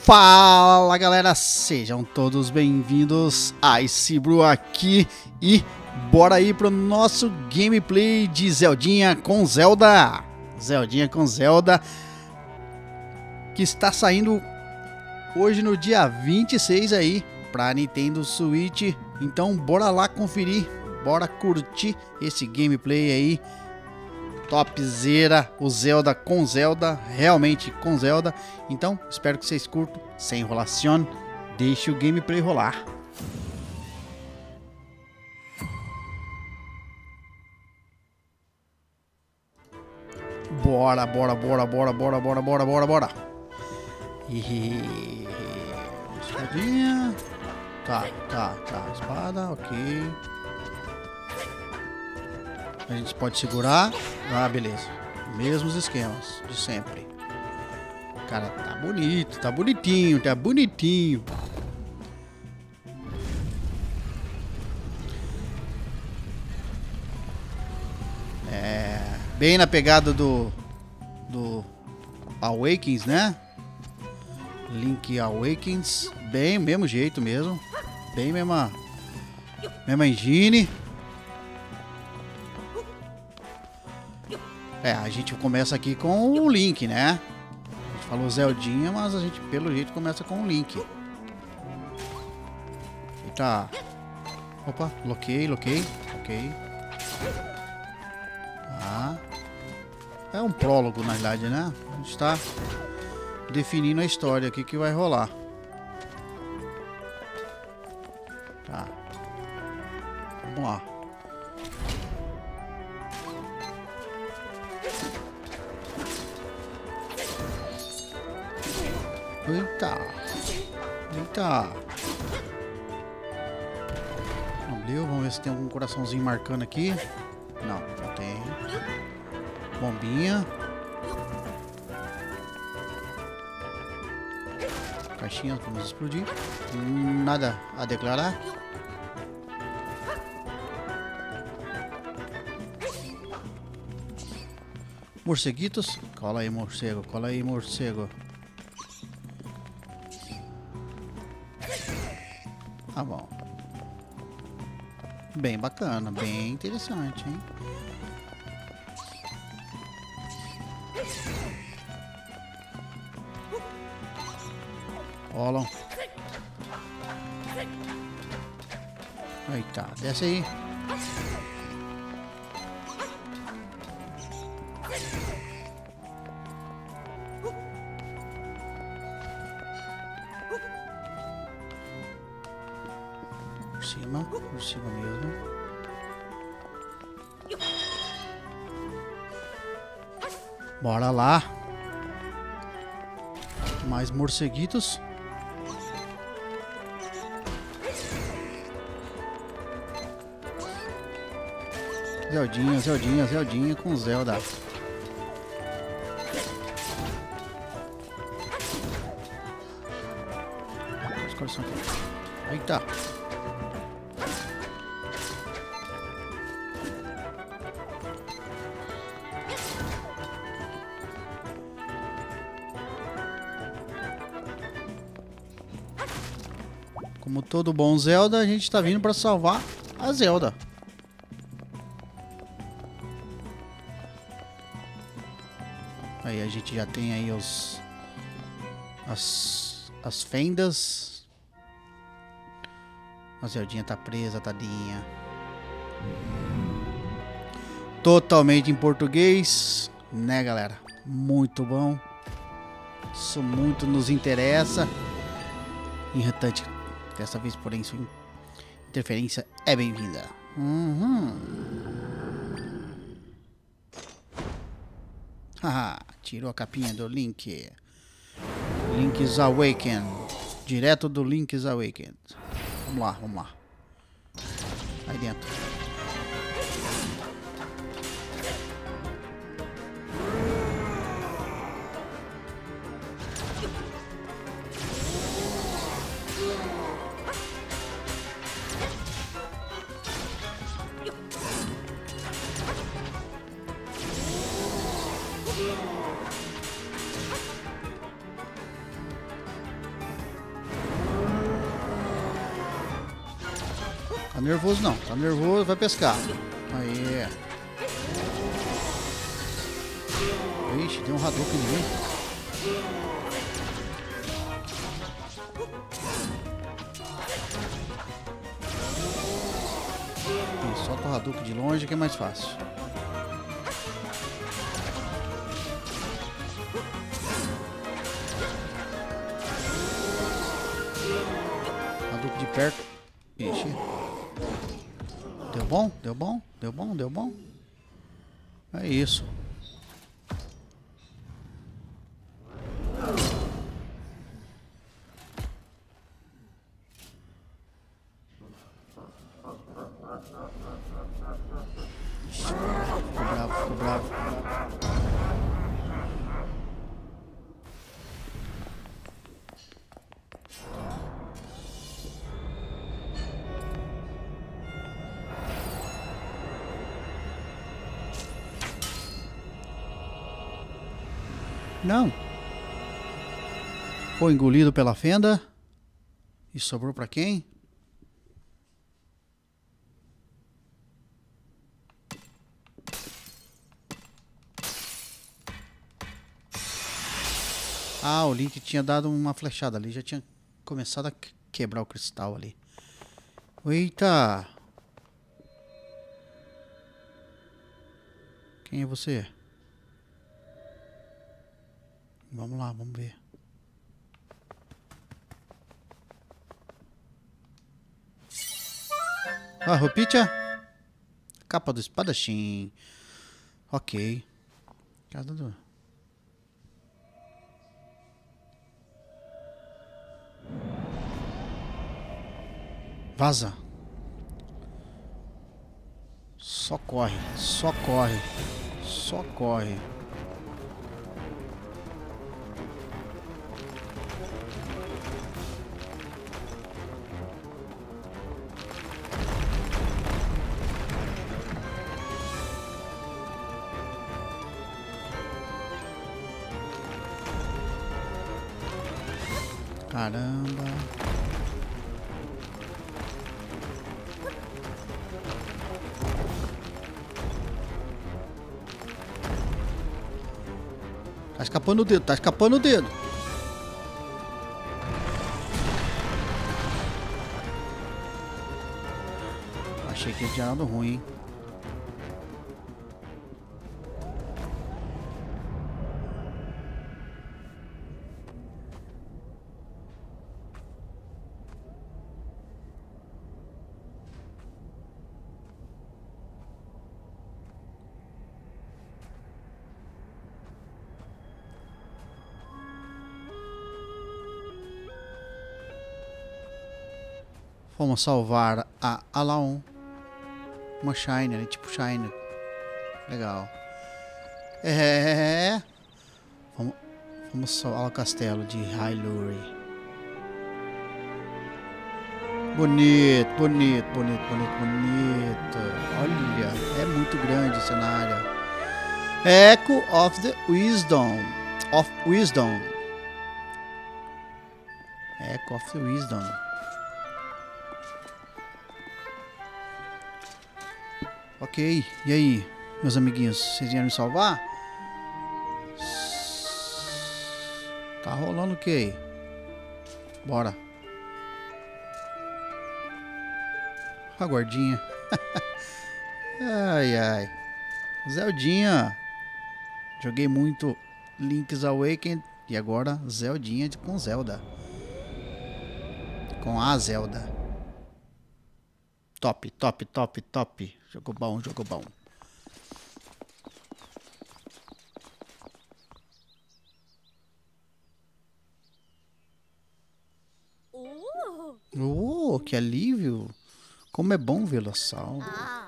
Fala galera, sejam todos bem-vindos a Icebrew aqui e bora aí pro nosso gameplay de Zeldinha com Zelda. Zeldinha com Zelda, que está saindo hoje no dia 26 aí pra Nintendo Switch. Então bora lá conferir, bora curtir esse gameplay aí. Topzera, o Zelda com Zelda, realmente com Zelda. Então, espero que vocês curtam, sem enrolação, deixe o gameplay rolar. Bora. E... espadinha. Tá, espada, ok. A gente pode segurar. Ah, beleza. Mesmos esquemas de sempre. Cara, tá bonito, tá bonitinho, tá bonitinho. É, bem na pegada do Awakens, né? Link Awakens, bem, mesmo jeito mesmo. Bem mesma engine. É, a gente começa aqui com o Link, né? A gente falou Zeldinha, mas a gente pelo jeito começa com o Link. Eita. Opa, loquei. Ok. Tá. É um prólogo, na verdade, né? A gente tá definindo a história aqui que vai rolar. Tá. Vamos lá. Eita. Não deu, vamos ver se tem algum coraçãozinho marcando aqui. Não tem. Bombinha. Caixinha, vamos explodir. Nada a declarar. Morceguitos. Cola aí, morcego. Tá bom. Bem bacana, bem interessante, hein? Rolam. Aí tá, desce aí. Por cima mesmo. Bora lá. Mais morceguitos. Zeldinha com Zelda. Eita. Como todo bom Zelda, a gente tá vindo pra salvar a Zelda. Aí a gente já tem aí as fendas. A Zeldinha tá presa, tadinha. Totalmente em português, né, galera? Muito bom. Isso muito nos interessa. Irritante. Dessa vez, porém, sua interferência é bem-vinda. Haha, tirou a capinha do Link. Link's Awakened. Direto do Link's Awakened. Vamos lá. Aí dentro. Tá nervoso não. Tá nervoso, vai pescar. Aí. Ixi, deu um Hadouken em mim. Solta o Hadouken de longe que é mais fácil. Hadouken de perto. Ixi. Deu bom? Deu bom? Deu bom? Deu bom? É isso. Ficou bravo, ficou bravo. Não. Foi engolido pela fenda. E sobrou pra quem? Ah, o Link tinha dado uma flechada ali. Já tinha começado a quebrar o cristal ali. Eita! Quem é você? Vamos lá, vamos ver. Ah, Rupicha? Capa do espadachim. Ok. Casa do... Vaza. Só corre, só corre, só corre. Caramba. Tá escapando o dedo, tá escapando o dedo. Achei que ele tinha dado ruim, hein? Vamos salvar a Alaon. Uma Shiner, tipo Shiner. Legal. É. Vamos salvar o castelo de Hyrule. Bonito, bonito, bonito, bonito, bonito. Olha, é muito grande o cenário. Echo of the Wisdom. Echo of the Wisdom. Ok, e aí, meus amiguinhos, vocês vieram me salvar? Tá rolando o que aí? Bora. A guardinha. Ai, ai. Zeldinha. Joguei muito Link's Awakening e agora Zeldinha com Zelda. Com a Zelda. Top, top, top, top. Jogo bom, jogo bom. Oh, que alívio. Como é bom Velossal.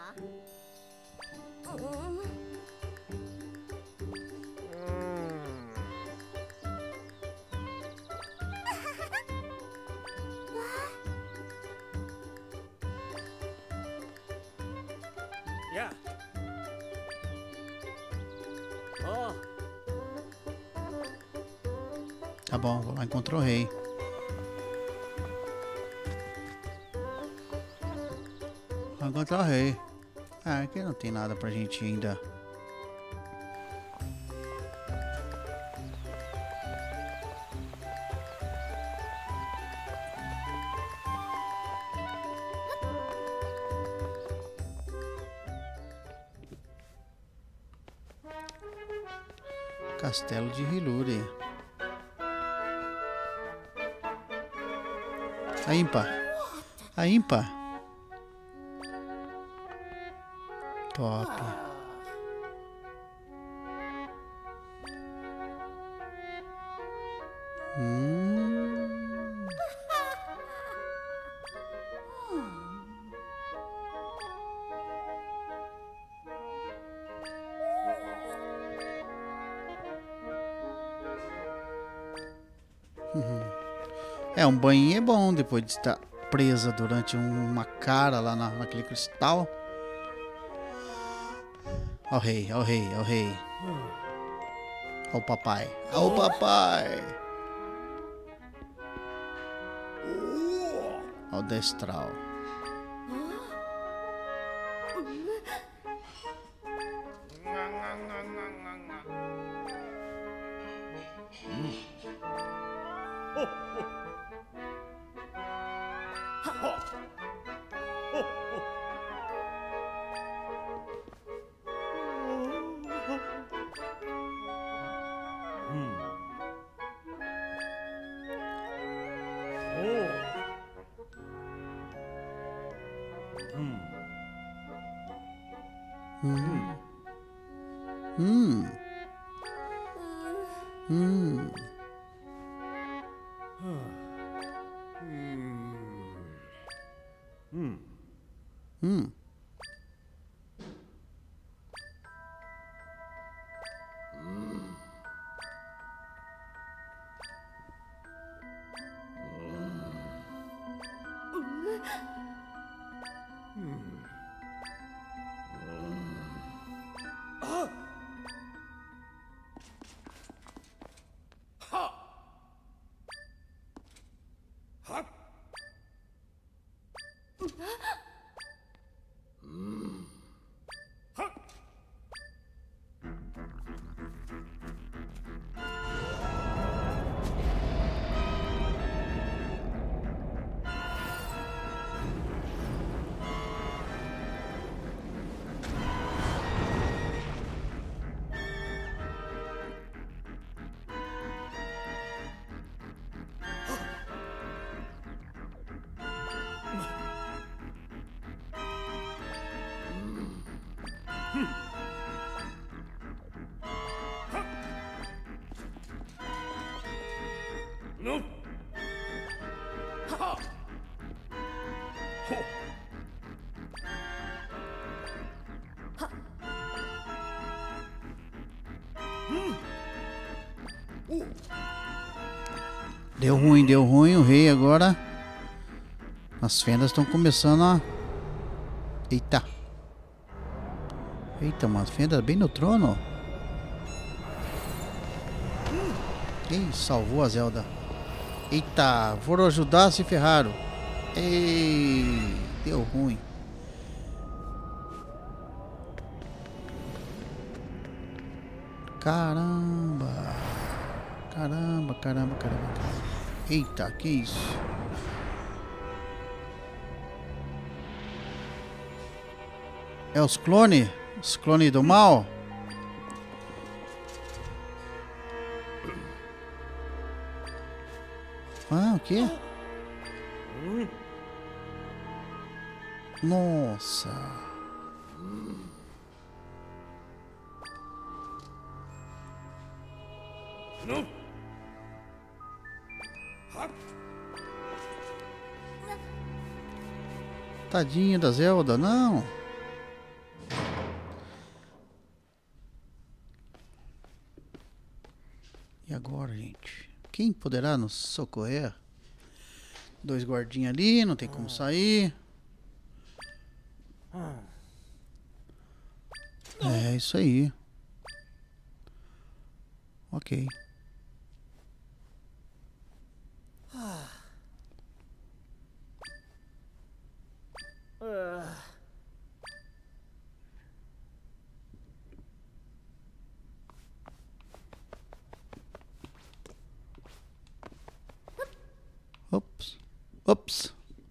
Tá bom, vou lá encontrar o rei. encontrar o rei. Ah, aqui não tem nada pra gente ainda. Castelo de Hiluri. A Impa. A Impa. Top. É, um banho é bom depois de estar presa durante uma cara lá naquele cristal. Ó o rei, ó o rei, ó o rei. Ó o papai. Ó o papai. Ó o destral. Deu ruim o rei agora. As fendas estão começando a... Eita. Eita, uma fenda bem no trono. Ih, salvou a Zelda. Eita, foram ajudar, se ferraram. Ei, deu ruim. Caramba. Caramba, caramba, caramba. Eita, que isso? É os clones? Os clones do mal? Ah, o quê? Nossa. Tadinha da Zelda, não. E agora, gente? Quem poderá nos socorrer? Dois guardinhas ali, não tem como sair. É isso aí. Ok. Ops.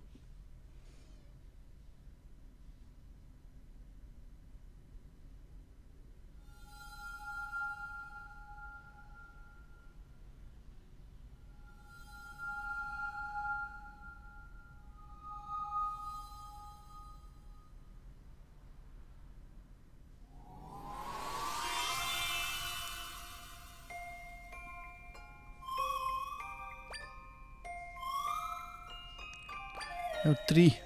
É o tri.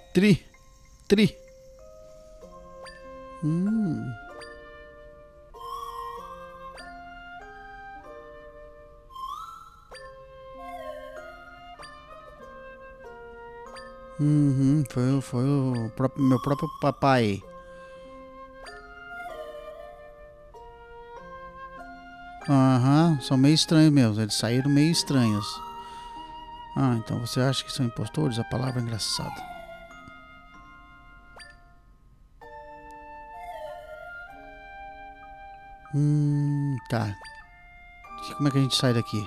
Foi o meu próprio papai. Aham, são meio estranhos mesmo. Eles saíram meio estranhos. Ah, então você acha que são impostores? A palavra é engraçada. Tá. Como é que a gente sai daqui?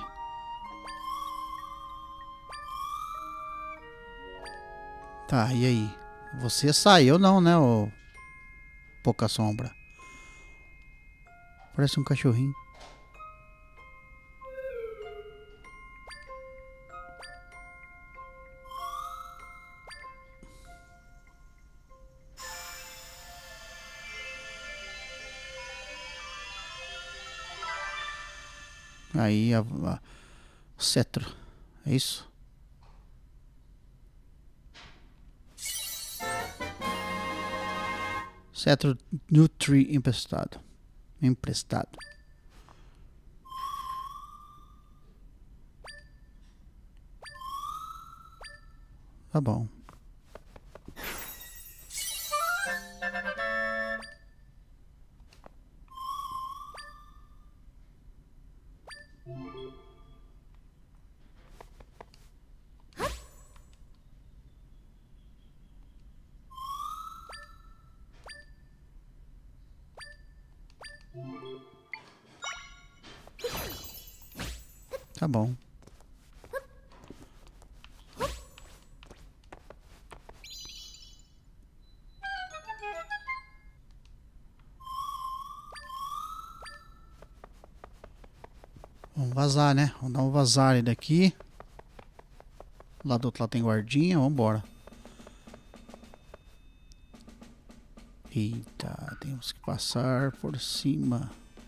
Tá, e aí? Você sai, eu não, né, ô pouca sombra. Parece um cachorrinho. Aí, o cetro. É isso? Cetro Nutri emprestado. Tá bom. Tá bom. Vamos vazar, né? Vamos dar um vazar daqui. Lá do outro lado tem guardinha. Vambora. Eita, temos que passar por cima.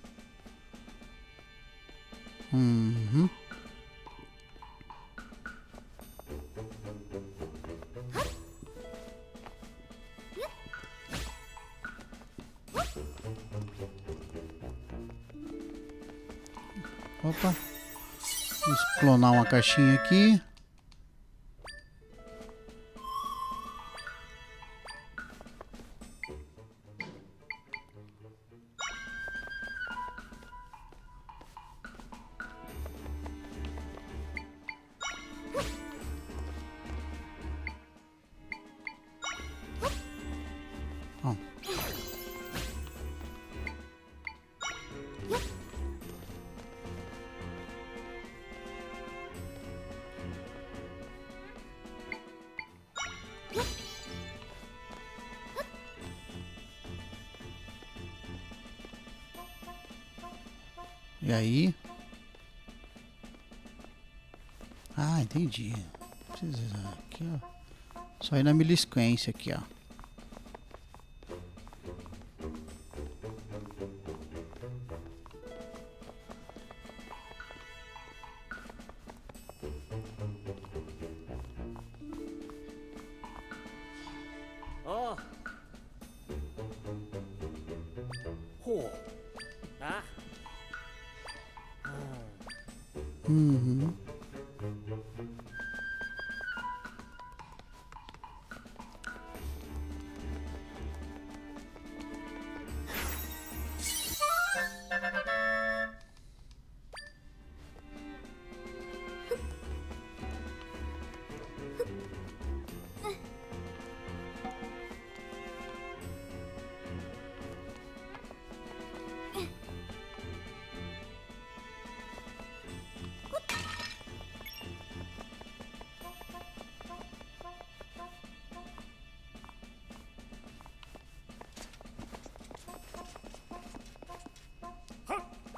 Opa. Vamos clonar uma caixinha aqui. Ó. E aí? Ah, entendi. Precisa aqui, ó. Só ir na milisquência aqui, ó. Oh. Hô. Ah.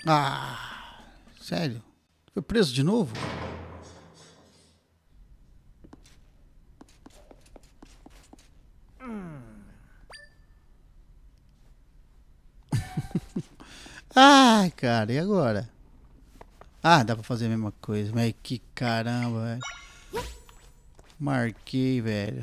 Ah, sério? Foi preso de novo? Ai, cara, e agora? Ah, dá pra fazer a mesma coisa. Mas que caramba, velho. Marquei, velho.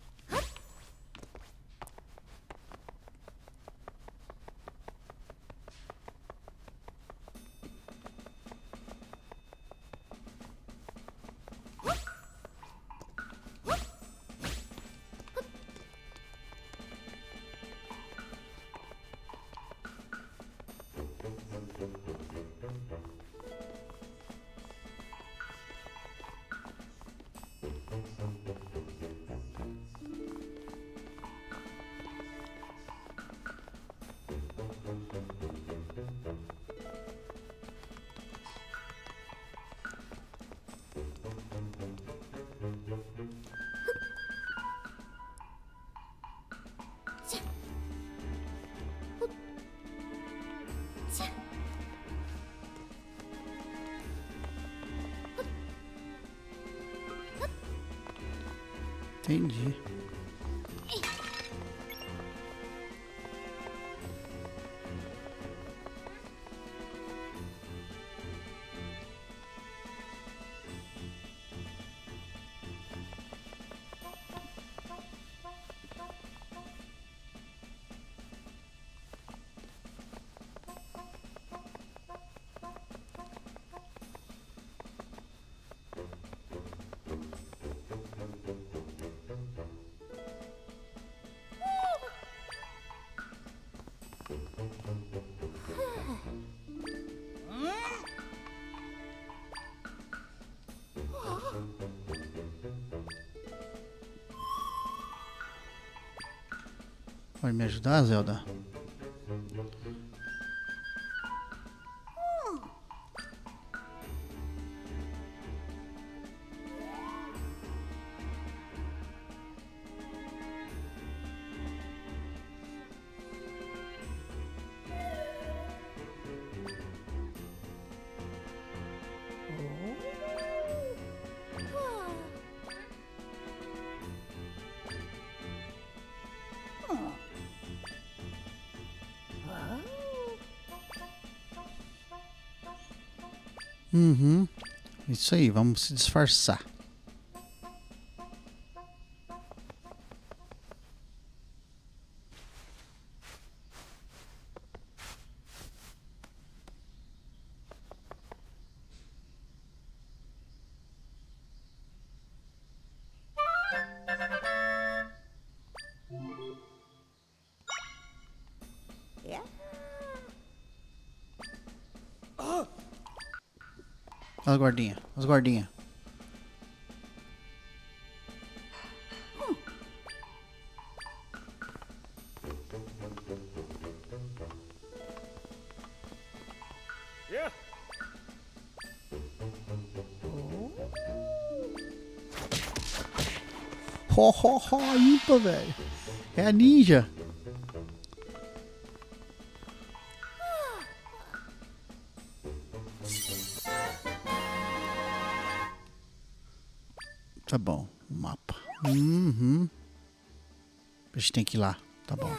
Entendi. Pode me ajudar, Zelda? Uhum. Isso aí, vamos se disfarçar. As guardinhas, as guardinhas. Yeah. Ho, ho, ho, ímpar, velho. É a ninja. Tá bom, o mapa. Uhum. A gente tem que ir lá, tá bom.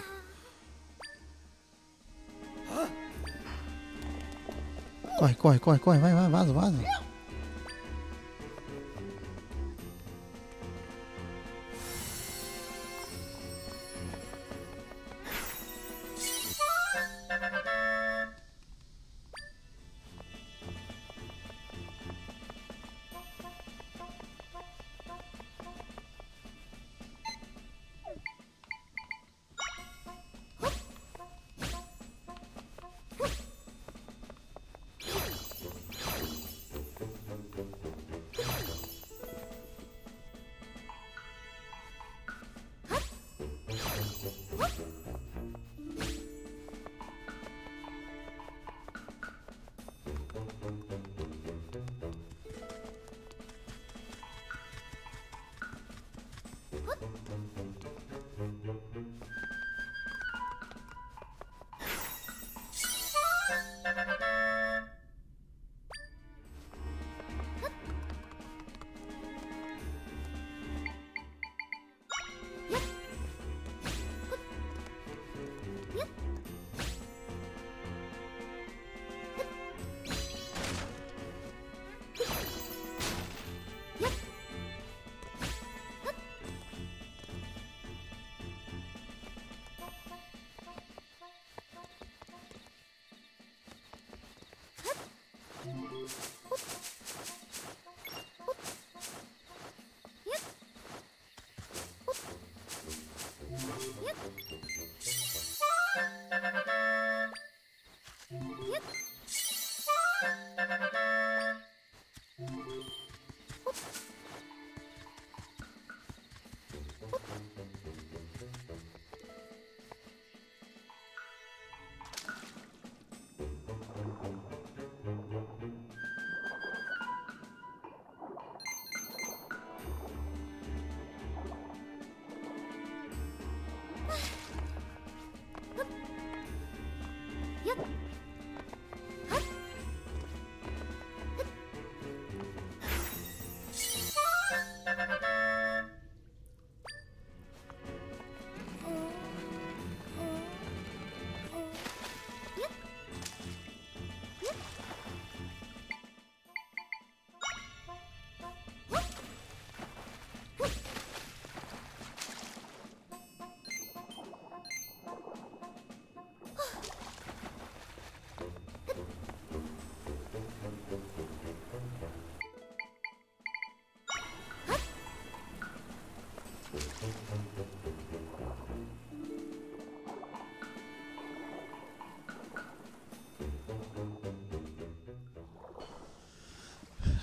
Corre, corre, corre, corre, vai, vai, vaza, vaza.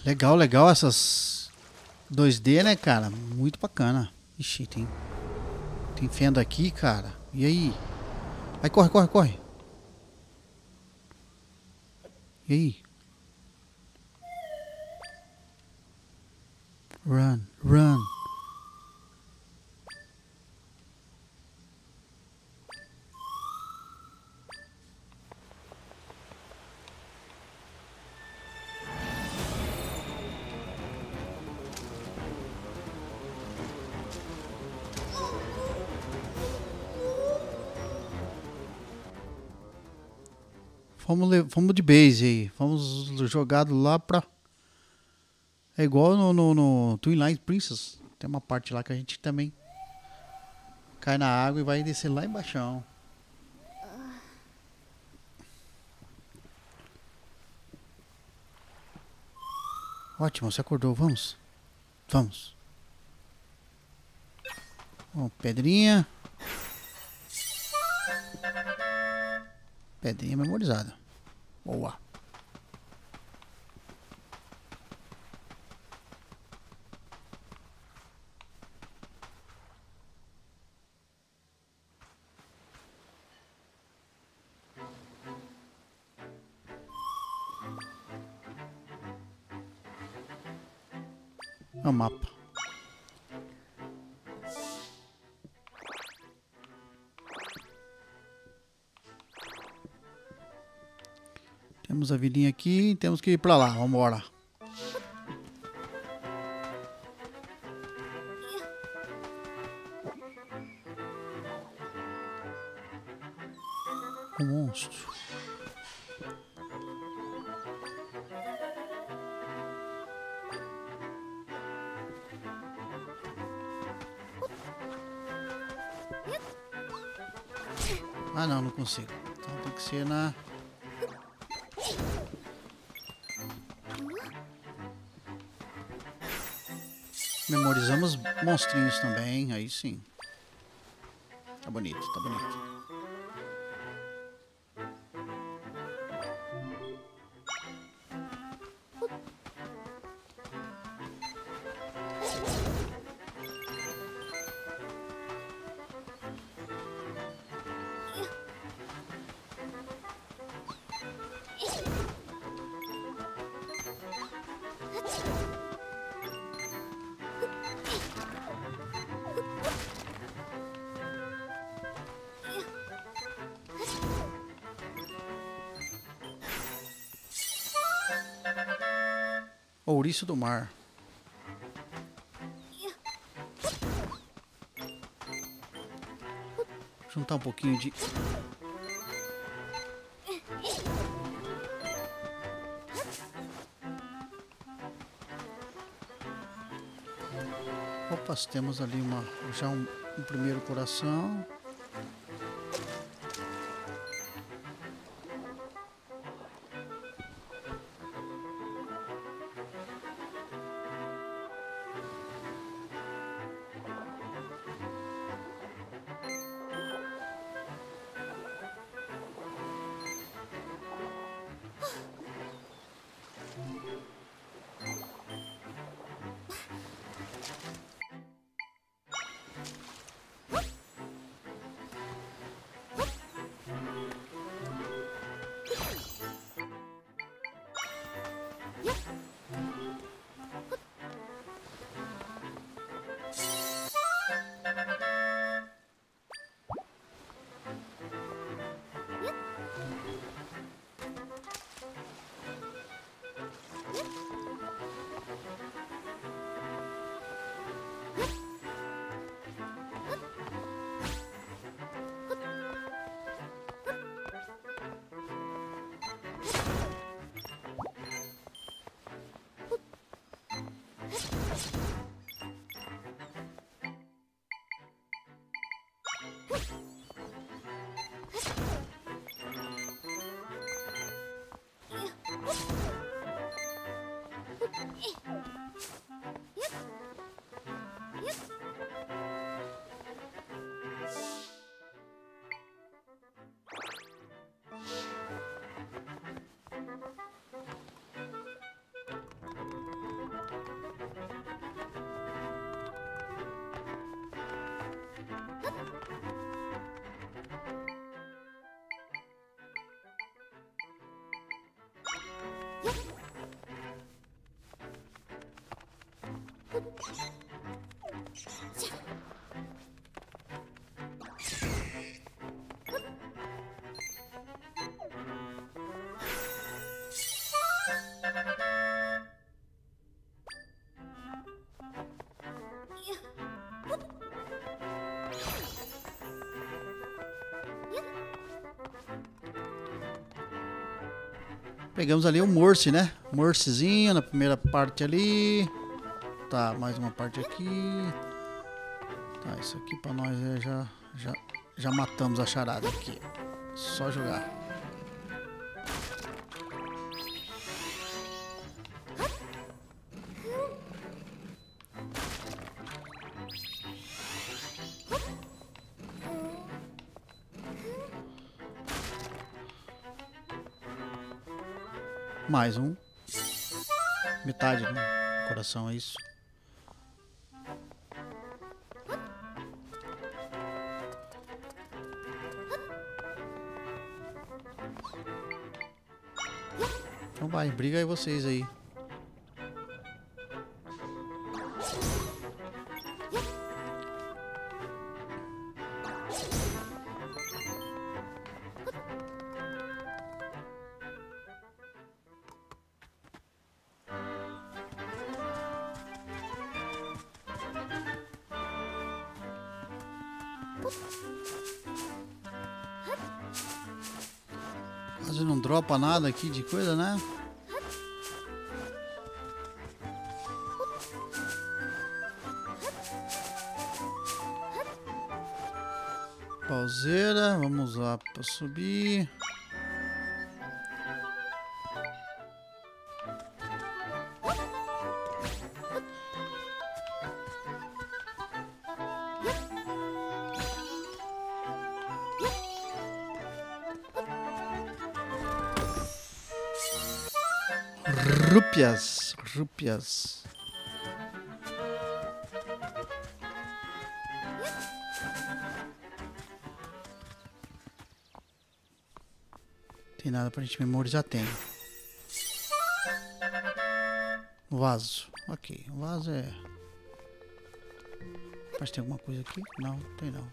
Legal, legal essas 2D, né, cara? Muito bacana. Ixi, tem fenda aqui, cara. E aí? Aí, corre, corre, corre. E aí? Run, run. Vamos de base aí. Vamos jogado lá pra... É igual no Twilight Princess. Tem uma parte lá que a gente também cai na água e vai descer lá embaixo. Ótimo, você acordou. Vamos. Vamos. Ó, pedrinha. Pedrinha memorizada. Boa. É o mapa. Temos a vilinha aqui, temos que ir pra lá, vamos embora. O monstro. Ah não, não consigo. Então tem que ser na... Memorizamos monstrinhos também, aí sim. Tá bonito, tá bonito. Ouriço do mar. Juntar um pouquinho de... Opa, temos ali já um primeiro coração. Pegamos ali o Morse, né? Morsezinho na primeira parte ali. Tá, mais uma parte aqui. Tá, isso aqui pra nós já matamos a charada aqui. Só jogar. Mais um. Metade do coração, é isso. Então vai, briga aí vocês aí. Quase não dropa nada aqui de coisa, né? Pauseira, vamos lá para subir. Rúpias. Tem nada pra gente memorizar, tem. Vaso. Ok, o vaso é... Mas tem alguma coisa aqui? Não, tem não.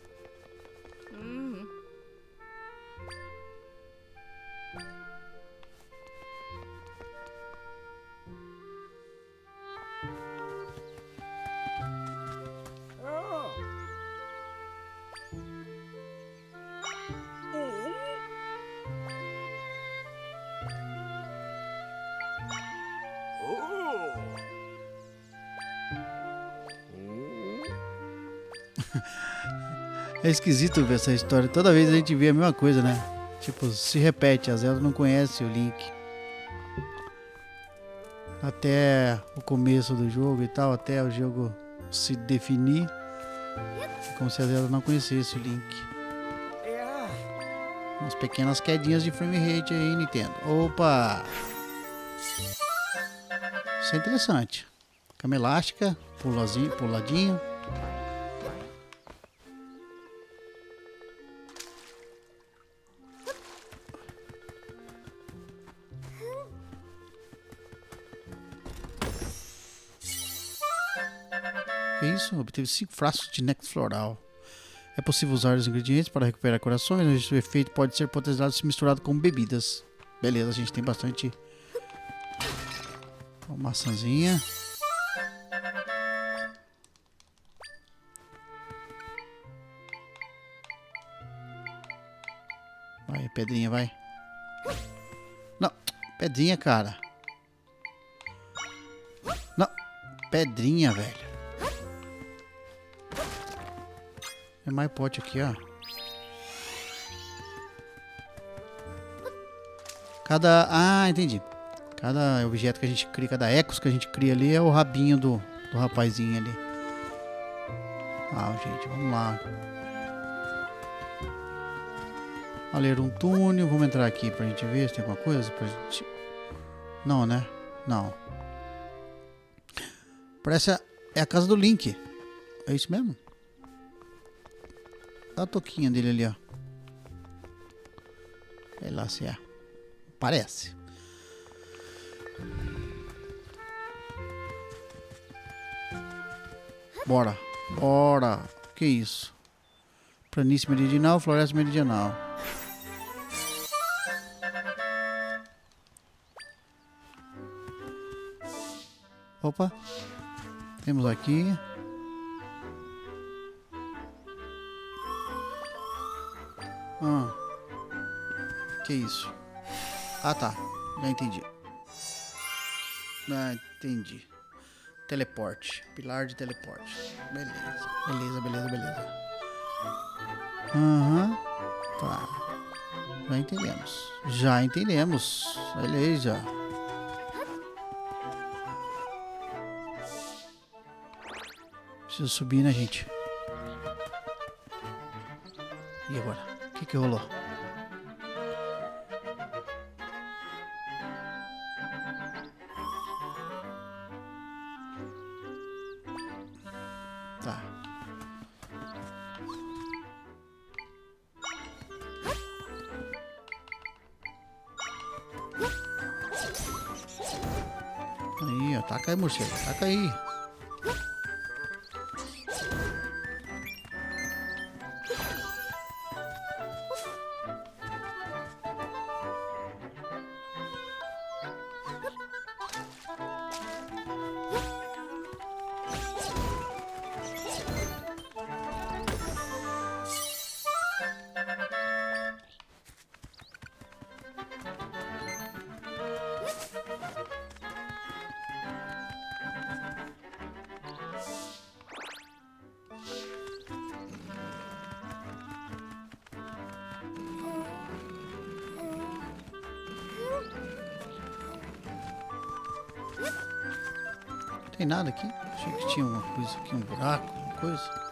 É esquisito ver essa história. Toda vez a gente vê a mesma coisa, né? Tipo, se repete. A Zelda não conhece o Link. Até o começo do jogo e tal. Até o jogo se definir. É como se a Zelda não conhecesse o Link. Umas pequenas quedinhas de frame rate aí, Nintendo. Opa! Isso é interessante. Cama elástica. Puladinho. Que isso? Obteve 5 frascos de néctar floral. É possível usar os ingredientes para recuperar corações, mas o efeito pode ser potencializado se misturado com bebidas. Beleza, a gente tem bastante... Uma maçãzinha. Vai, pedrinha, vai. Não, pedrinha, cara. Não, pedrinha, velho. É mais pote aqui, ó. Ah, entendi. Cada objeto que a gente cria, cada ecos que a gente cria ali é o rabinho do rapazinho ali. Ah, gente, vamos lá. A ler um túnel. Vamos entrar aqui pra gente ver se tem alguma coisa pra gente... Não, né? Não. Parece é a casa do Link. É isso mesmo? Olha a toquinha dele ali, ó. Sei lá se é. Parece. Bora. Que isso? Planície meridional, floresta meridional. Opa. Temos aqui. Que isso? Ah, tá. Já entendi. Ah, entendi. Teleporte. Pilar de teleporte. Beleza. Beleza, beleza, beleza. Aham. Tá. Já entendemos. Já entendemos. Beleza. Preciso subir, né, gente? E agora? O que rolou? Tá. Aí, ó. Taca aí, morcego. Taca aí. Tem nada aqui? Achei que tinha uma coisa aqui, um buraco, uma coisa.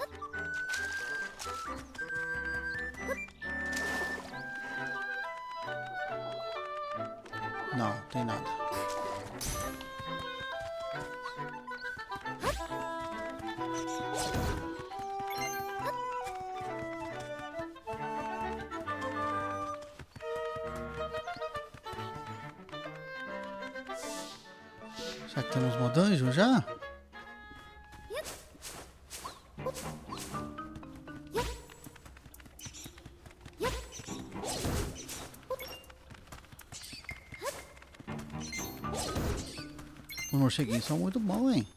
Não, tem nada. Será que temos uma dungeon já? Os morceguinhos são muito bons, hein?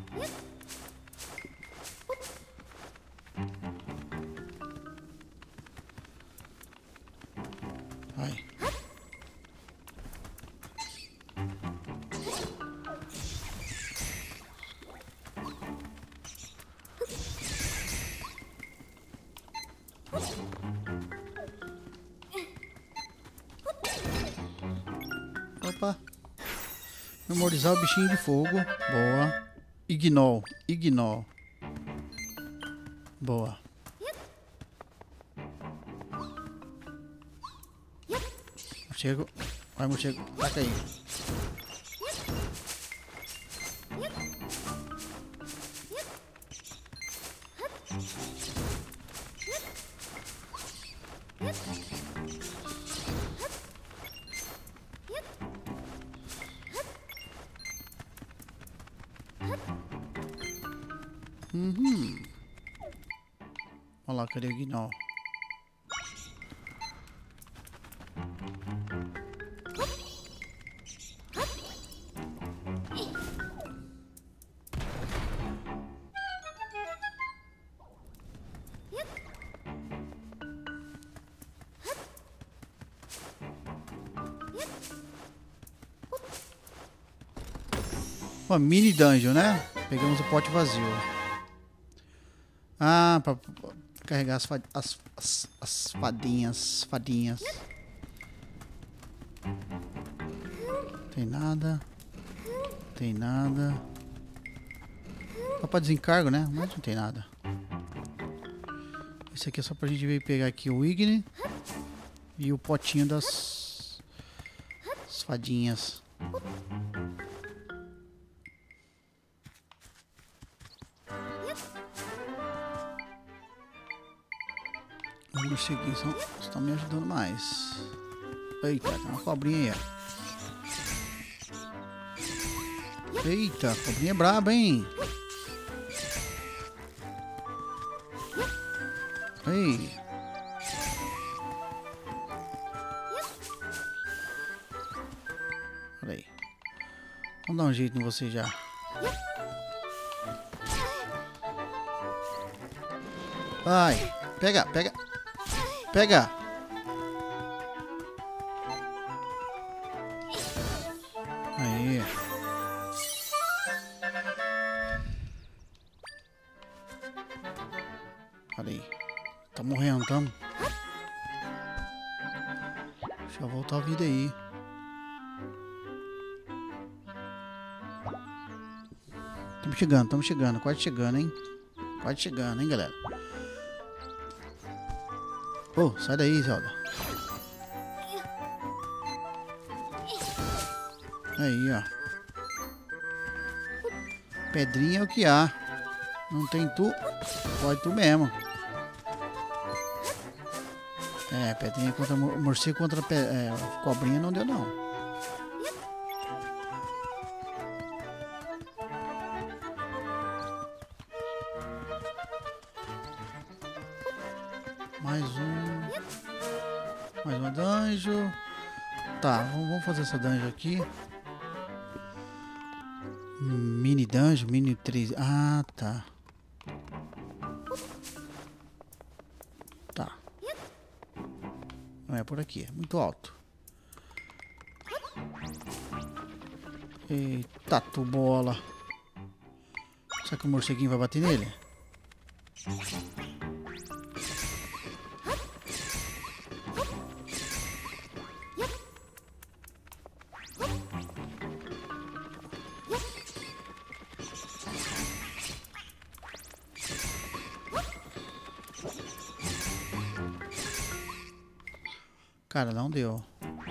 Vai. Opa. Memorizar o bichinho de fogo. Boa. Ignol. Ignol. Boa. Morcego. Vai, morcego. Taca aí. Olha lá, cadê o Gnol? Uma mini dungeon, né? Pegamos o pote vazio. Ah, pra carregar as fadinhas. Tem nada. Tem nada. Só pra desencargo, né? Mas não tem nada. Esse aqui é só pra gente vir pegar aqui o Igni e o potinho das fadinhas. Os morceguinhos estão me ajudando mais. Eita, tem uma cobrinha aí, ó. Eita, a cobrinha é braba, hein? Ei. Olha aí. Vamos dar um jeito em você já. Vai. Pega. Aí. Olha aí. Tá morrendo, tamo. Deixa eu voltar a vida aí. Tamo chegando, quase chegando, hein? Quase chegando, hein, galera? Ô, sai daí, Zelda. Aí, ó. Pedrinha é o que há. Não tem tu, pode tu mesmo. É, pedrinha contra morcego contra cobrinha não deu não. Mais uma dungeon. Tá, vamos fazer essa dungeon aqui. Mini dungeon, mini 3. Ah, tá. Tá. Não é por aqui, é muito alto. Eita, tu bola. Será que o morceguinho vai bater nele? Cara, não deu.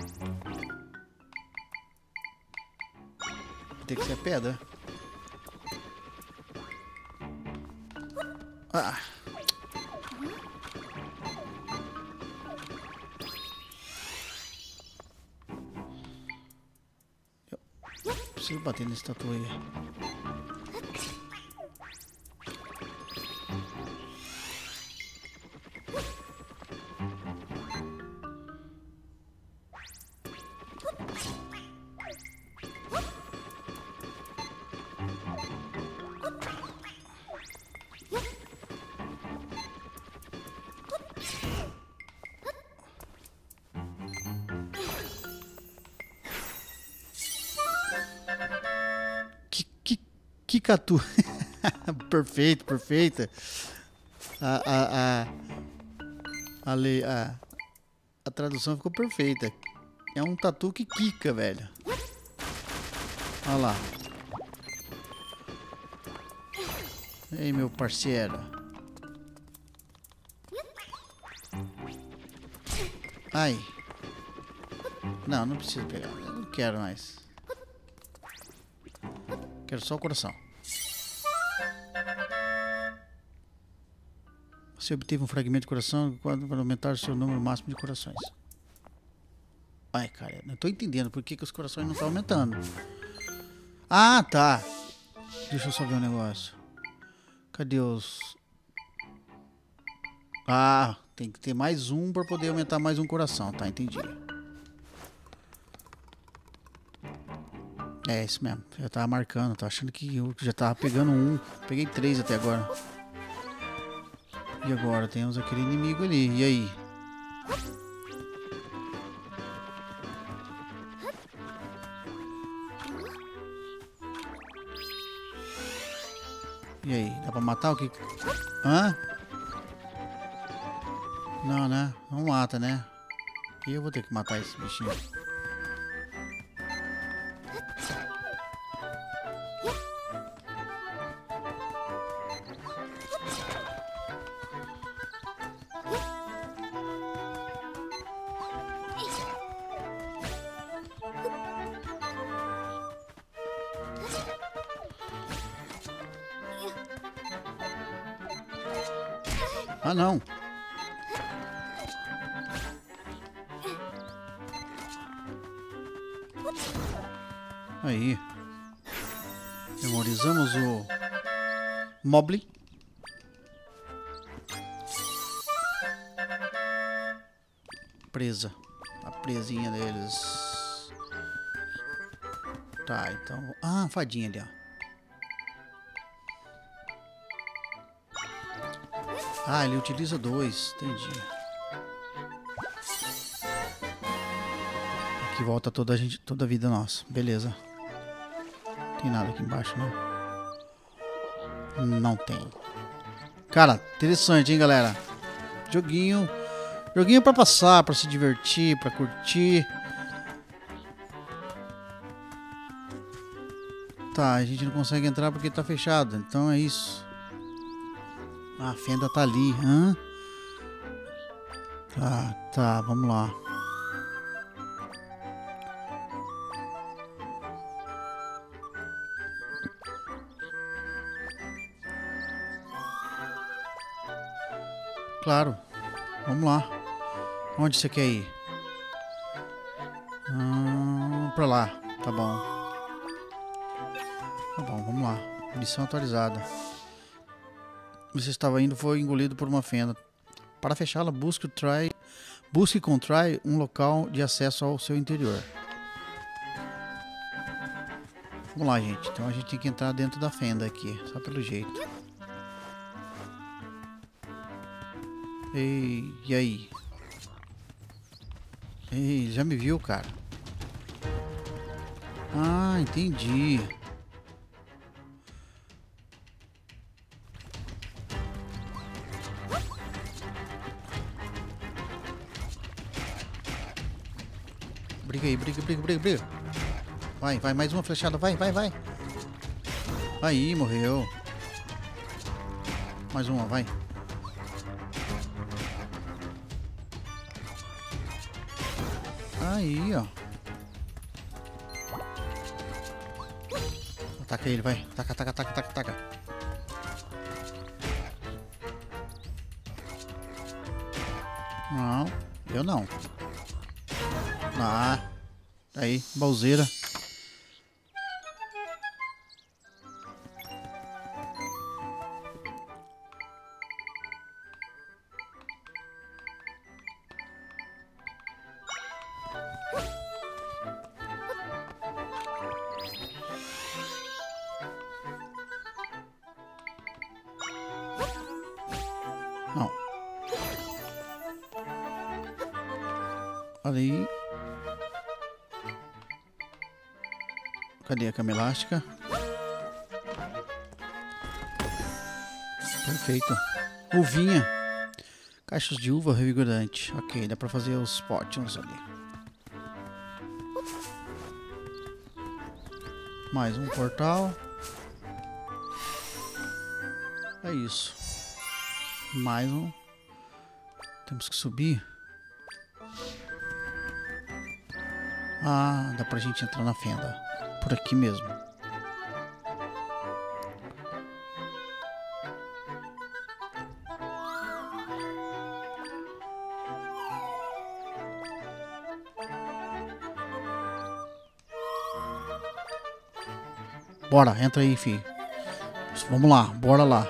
Tem que ser pedra. Ah. Eu preciso bater nesse tatu aí. Kikatu. Perfeito, perfeita. A tradução ficou perfeita. É um tatu que quica, velho. Olha lá. Ei, meu parceiro. Ai. Não, não preciso pegar. Eu não quero mais. Quero só o coração. Você obteve um fragmento de coração para aumentar o seu número máximo de corações. Ai, cara, não tô entendendo por que os corações não estão aumentando. Ah, tá. Deixa eu só ver um negócio. Cadê os... Ah, tem que ter mais um para poder aumentar mais um coração, tá? Entendi. É isso mesmo, já tava marcando, tô achando que eu já tava pegando um. Peguei 3 até agora. E agora temos aquele inimigo ali, e aí? E aí, dá pra matar o que? Hã? Não, né? Não mata, né? E eu vou ter que matar esse bichinho. Ah, não. Aí. Memorizamos o Mobley. Presa. A presinha deles. Tá, então... Ah, fadinha ali, ó. Ah, ele utiliza 2, entendi. Aqui volta toda a vida nossa, beleza. Tem nada aqui embaixo, né? Não tem. Cara, interessante, hein, galera? Joguinho pra passar, pra se divertir, pra curtir. Tá, a gente não consegue entrar porque tá fechado. Então é isso. Ah, a fenda tá ali. Hã? Tá, vamos lá. Claro. Vamos lá. Onde você quer ir? Pra lá. Tá bom. Tá bom, vamos lá. Missão atualizada. Você estava indo, foi engolido por uma fenda. Para fechá-la, busque com try um local de acesso ao seu interior. Vamos lá, gente. Então a gente tem que entrar dentro da fenda aqui, só pelo jeito. Ei, e aí? Ei, já me viu, cara? Ah, entendi. Briga aí, briga. Vai, mais uma flechada, vai. Aí, morreu. Mais uma, vai. Aí, ó. Ataca ele, vai. Taca. Não, eu não. Ah, aí, balzeira. Não. Ali. Cadê a cama elástica? Perfeito. Uvinha. Caixas de uva revigorante. Ok, dá pra fazer os potions ali. Mais um portal. É isso. Mais um. Temos que subir. Ah, dá pra gente entrar na fenda. Por aqui mesmo. Bora, entra aí, filho. Vamos lá, bora lá.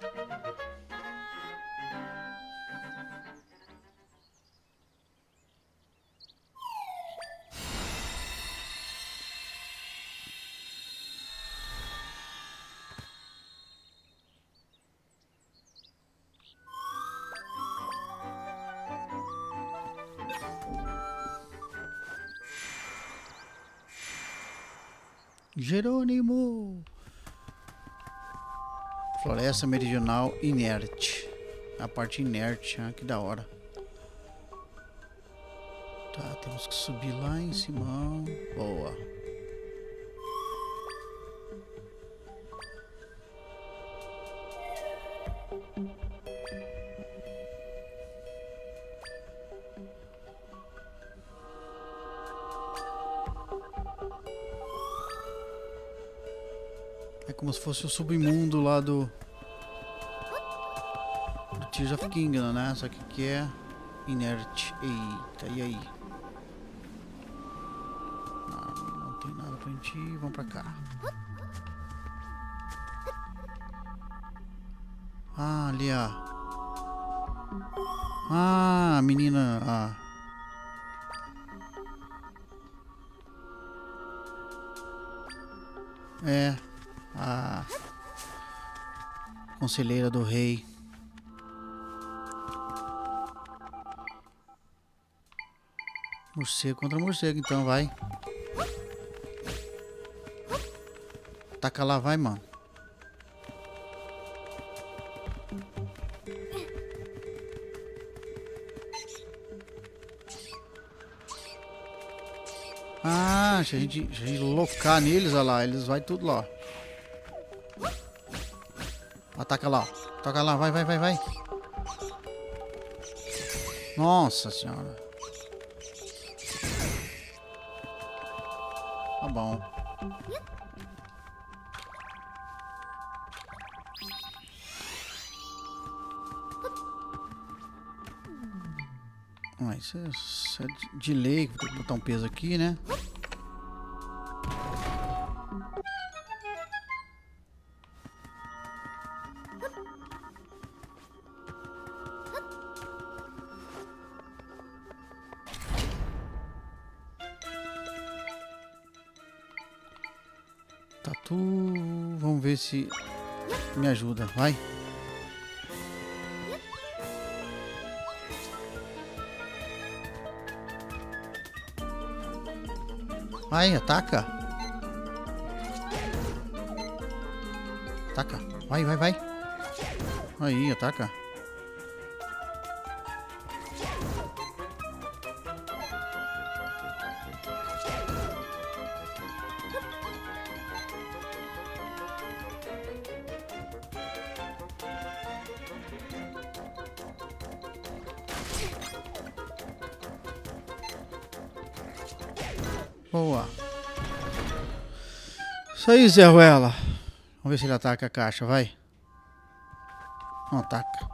Jerônimo! Floresta meridional inerte. A parte inerte, ah, que da hora. Tá, temos que subir lá em cima. Boa. É como se fosse o submundo lá do Tears of Kingdom, né? Só que aqui é inerte. Eita, e aí? Não tem nada pra gente ir. Vamos pra cá. Ah, ali, ó. Ah, a menina... Ah. É... A conselheira do rei. Morcego contra morcego, então vai. Taca lá, vai, mano. Ah, se a gente locar neles, olha lá, eles vai tudo lá. Ataca lá, ó. Toca lá, vai, vai, vai, vai. Nossa senhora. Tá bom. Ah, isso é de lei. Vou ter que botar um peso aqui, né? Tatu. Vamos ver se me ajuda. Vai. Vai, ataca. Ataca. Vai, vai, vai. Aí, ataca. Boa. Isso aí, Zé Ruela. Vamos ver se ele ataca a caixa, vai. Não ataca.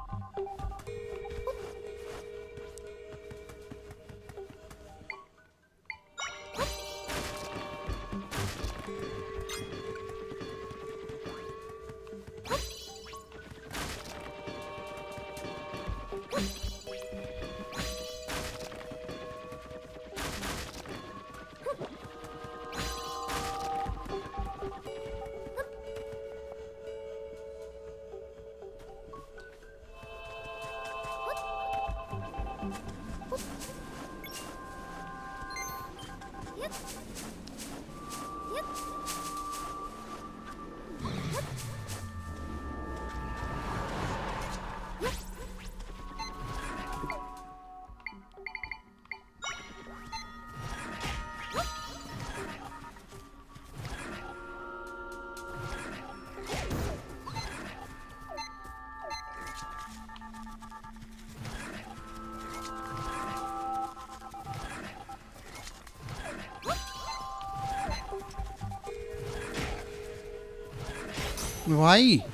Vai.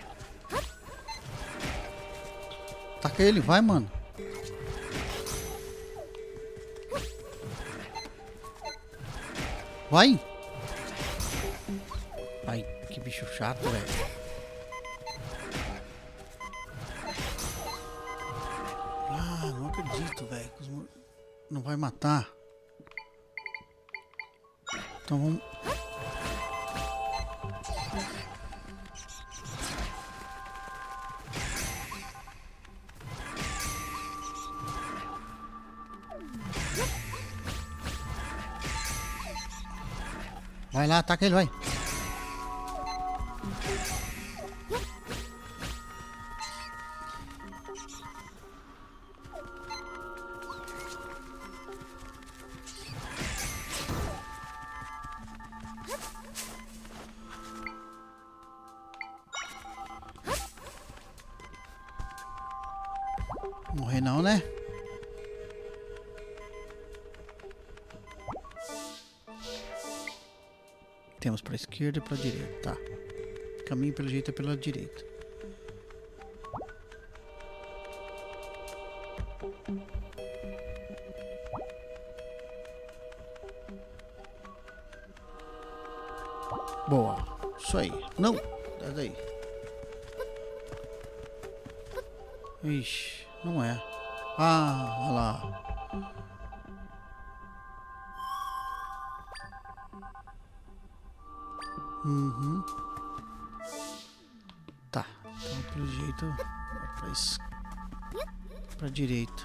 Taca ele, vai, mano. Vai. Ai, que bicho chato, velho. Ah, não acredito, velho. Não vai matar. Então vamos... Vai lá, ataca ele, vai. Morrer não, né? Temos para a esquerda e para a direita. Tá. Caminho pelo jeito é pela direita. Boa. Isso aí. Não. Sai daí. Ixi, não é. Ah, olha lá. Uhum. Tá. Então, pelo jeito, pra direita.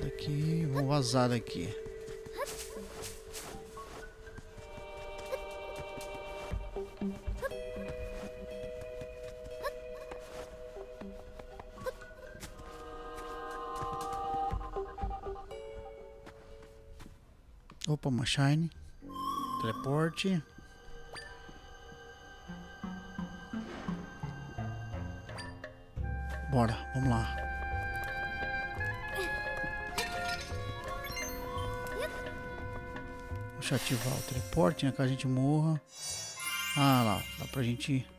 daqui. Vamos vazar daqui. Opa, uma shine. Teleporte. Bora, vamos lá. Deixa eu ativar o teleporte, né? Que a gente morra. Ah lá, dá pra gente ir.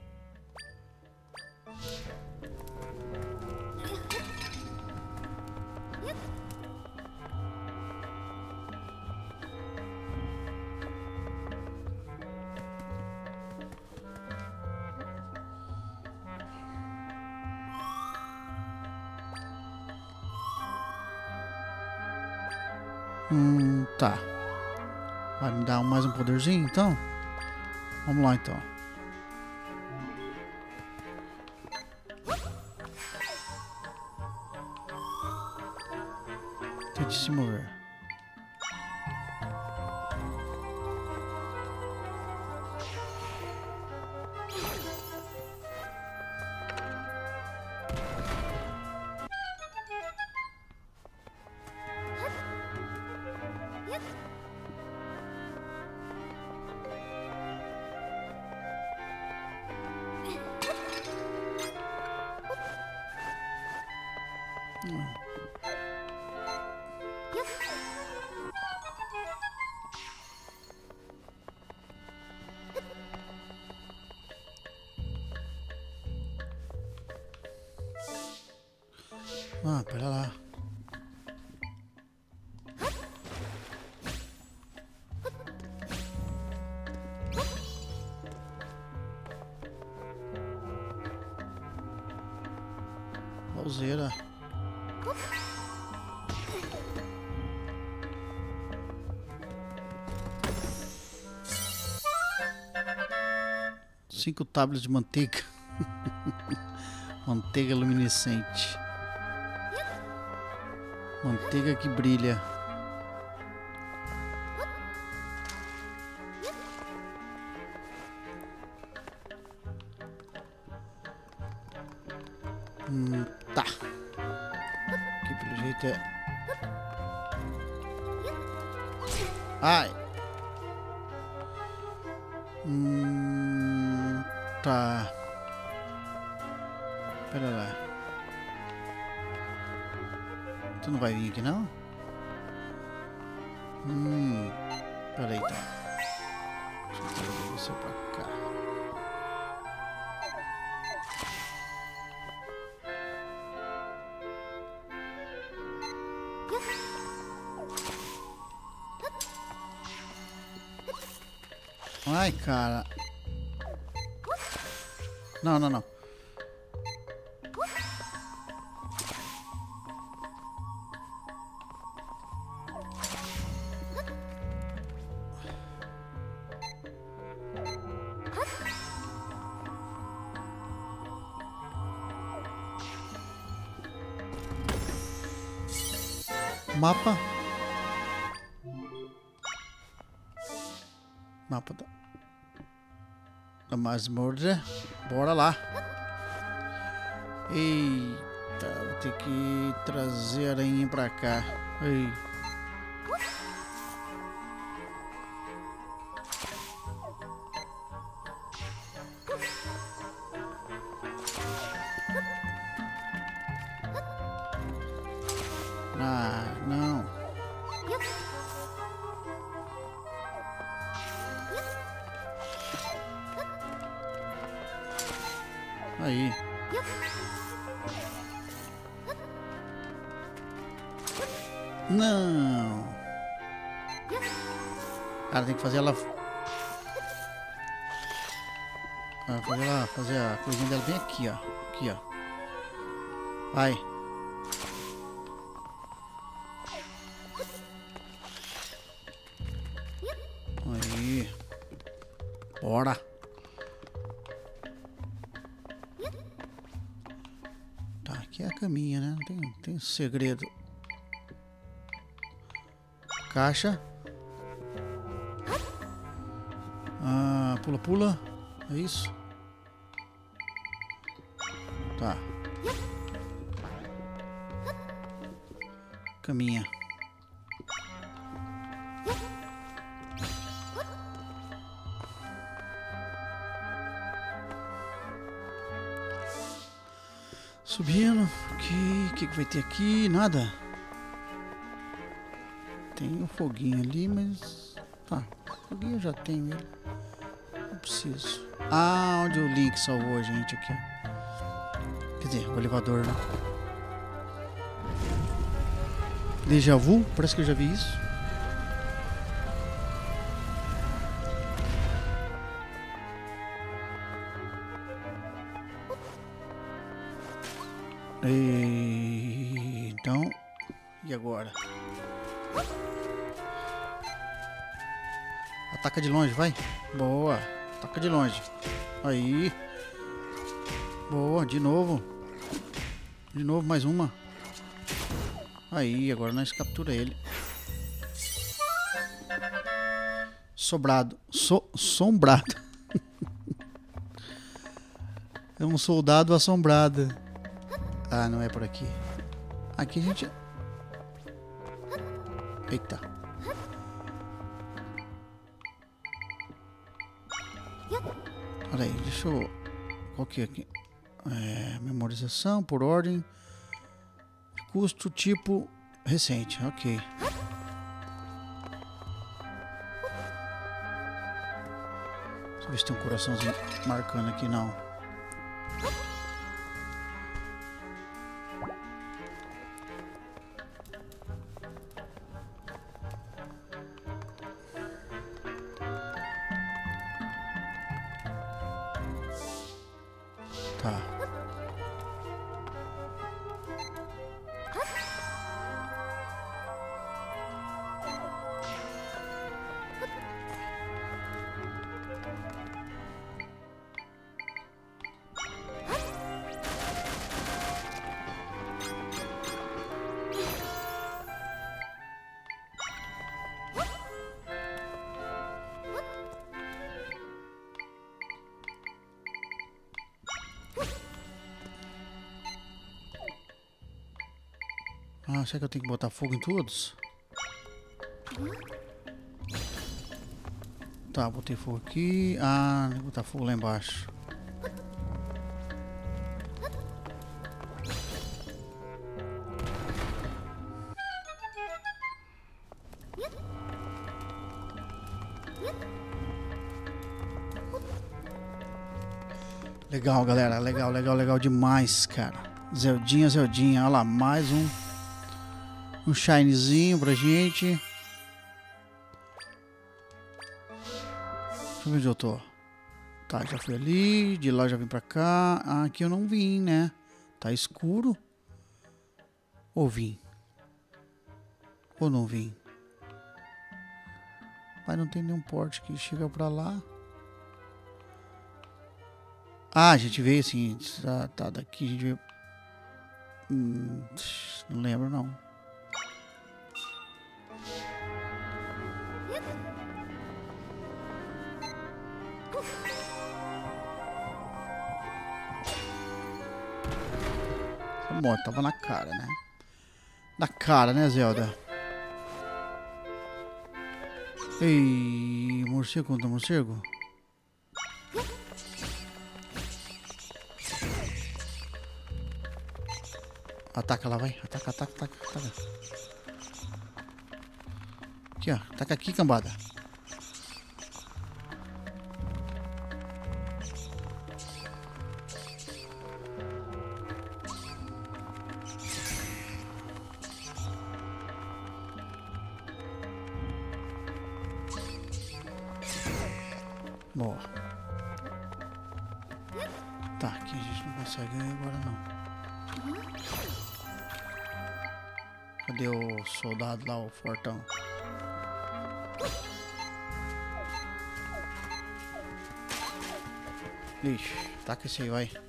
Tá. Vai me dar mais um poderzinho, então? Vamos lá, então. Tente se mover. Ah, pera lá. Pauseira. Cinco tábuas de manteiga. Manteiga luminescente. Manteiga que brilha. Tá. Aqui pelo jeito é. Ai. Tá. Pera lá. Tu não vai vir aqui, não? Pera aí, tá. Deixa eu trazer você pra cá. Ai, cara. Não, não, não. Mapa. Mapa da masmorra. Bora lá. Eita, vou ter que trazer a aranha pra cá. Ei. Ah, não. Aí. Não. Cara, tem que fazer ela. Fazer a coisinha dela bem aqui, ó. Aqui, ó. Vai. Aí. Bora. Tá, aqui é a caminha, né? Não tem segredo. caixa. Ah, pula, pula. É isso? Tá. Caminha. Subindo. O que vai ter aqui? Nada. Tem um foguinho ali, mas... Tá, o foguinho eu já tenho ele. Não preciso. Ah, onde o Link salvou a gente aqui, ó. Quer dizer, o elevador, né? Déjà vu? Parece que eu já vi isso. Então... E agora? Ataca de longe, vai. Boa. Ataca de longe. Aí. Boa, de novo. De novo, mais uma. Aí, agora nós captura ele. Sobrado. Sombrado. É um soldado assombrado. Ah, não é por aqui. Aqui a gente... Eita. Olha aí, deixa eu... Qual que é aqui? Memorização por ordem. Custo tipo recente, ok. Deixa eu ver se tem um coraçãozinho marcando aqui, não. Tá. Ah, será que eu tenho que botar fogo em todos? Tá, botei fogo aqui. Ah, vou botar fogo lá embaixo. Legal, galera. Legal, legal, legal demais, cara. Zeldinha, Zeldinha. Olha lá, mais um shinezinho pra gente. Deixa eu ver onde eu tô. Tá, já fui ali. De lá já vim pra cá. Ah, aqui eu não vim, né? Tá escuro. Ou vim? Ou não vim? Mas não tem nenhum porte que chega pra lá. Ah, a gente veio assim. Tá, daqui a gente veio. Não lembro, não. Essa moto tava na cara, né? Na cara, né, Zelda? Ei, morcego contra morcego? Ataca lá, vai. Ataca, ataca, ataca, ataca. Aqui, ó. Ataca aqui, cambada. Boa. Tá, aqui a gente não consegue agora não. Cadê o soldado lá, o fortão? Ixi, taca esse aí, vai.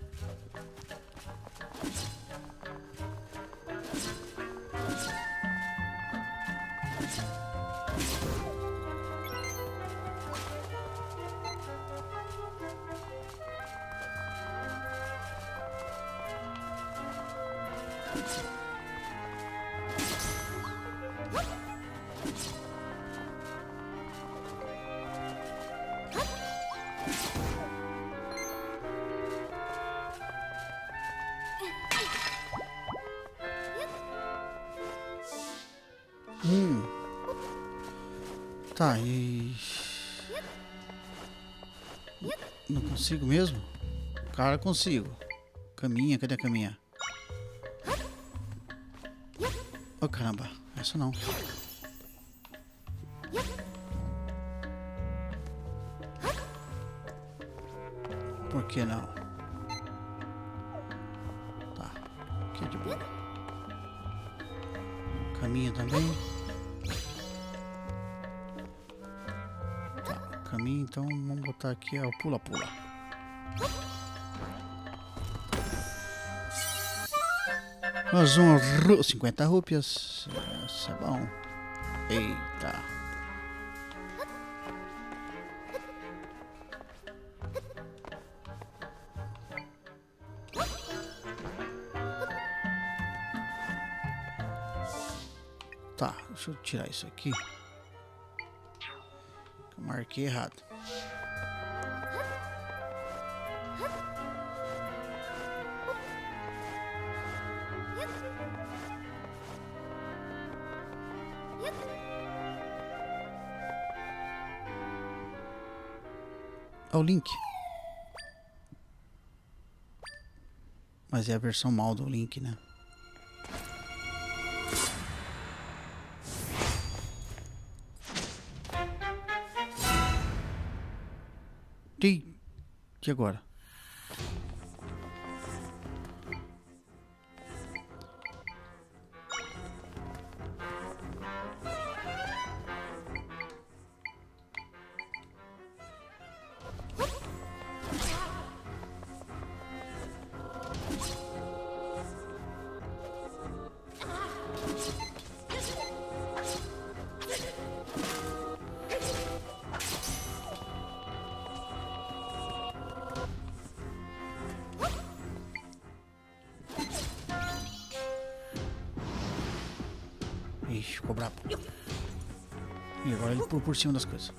Tá, e... Não consigo mesmo? Cara, consigo. Caminha, cadê a caminha? Oh, caramba. Essa não. Por que não? Tá. Aqui é de boa. Caminha também. Caminho, então vamos botar aqui o pula-pula. Mais 50 rúpias. Isso é bom. Eita. Tá, deixa eu tirar isso aqui. Eu marquei errado. É o Link. Mas é a versão mal do Link, né? E agora? Ixi, ficou brabo. E agora ele pulou por cima das coisas.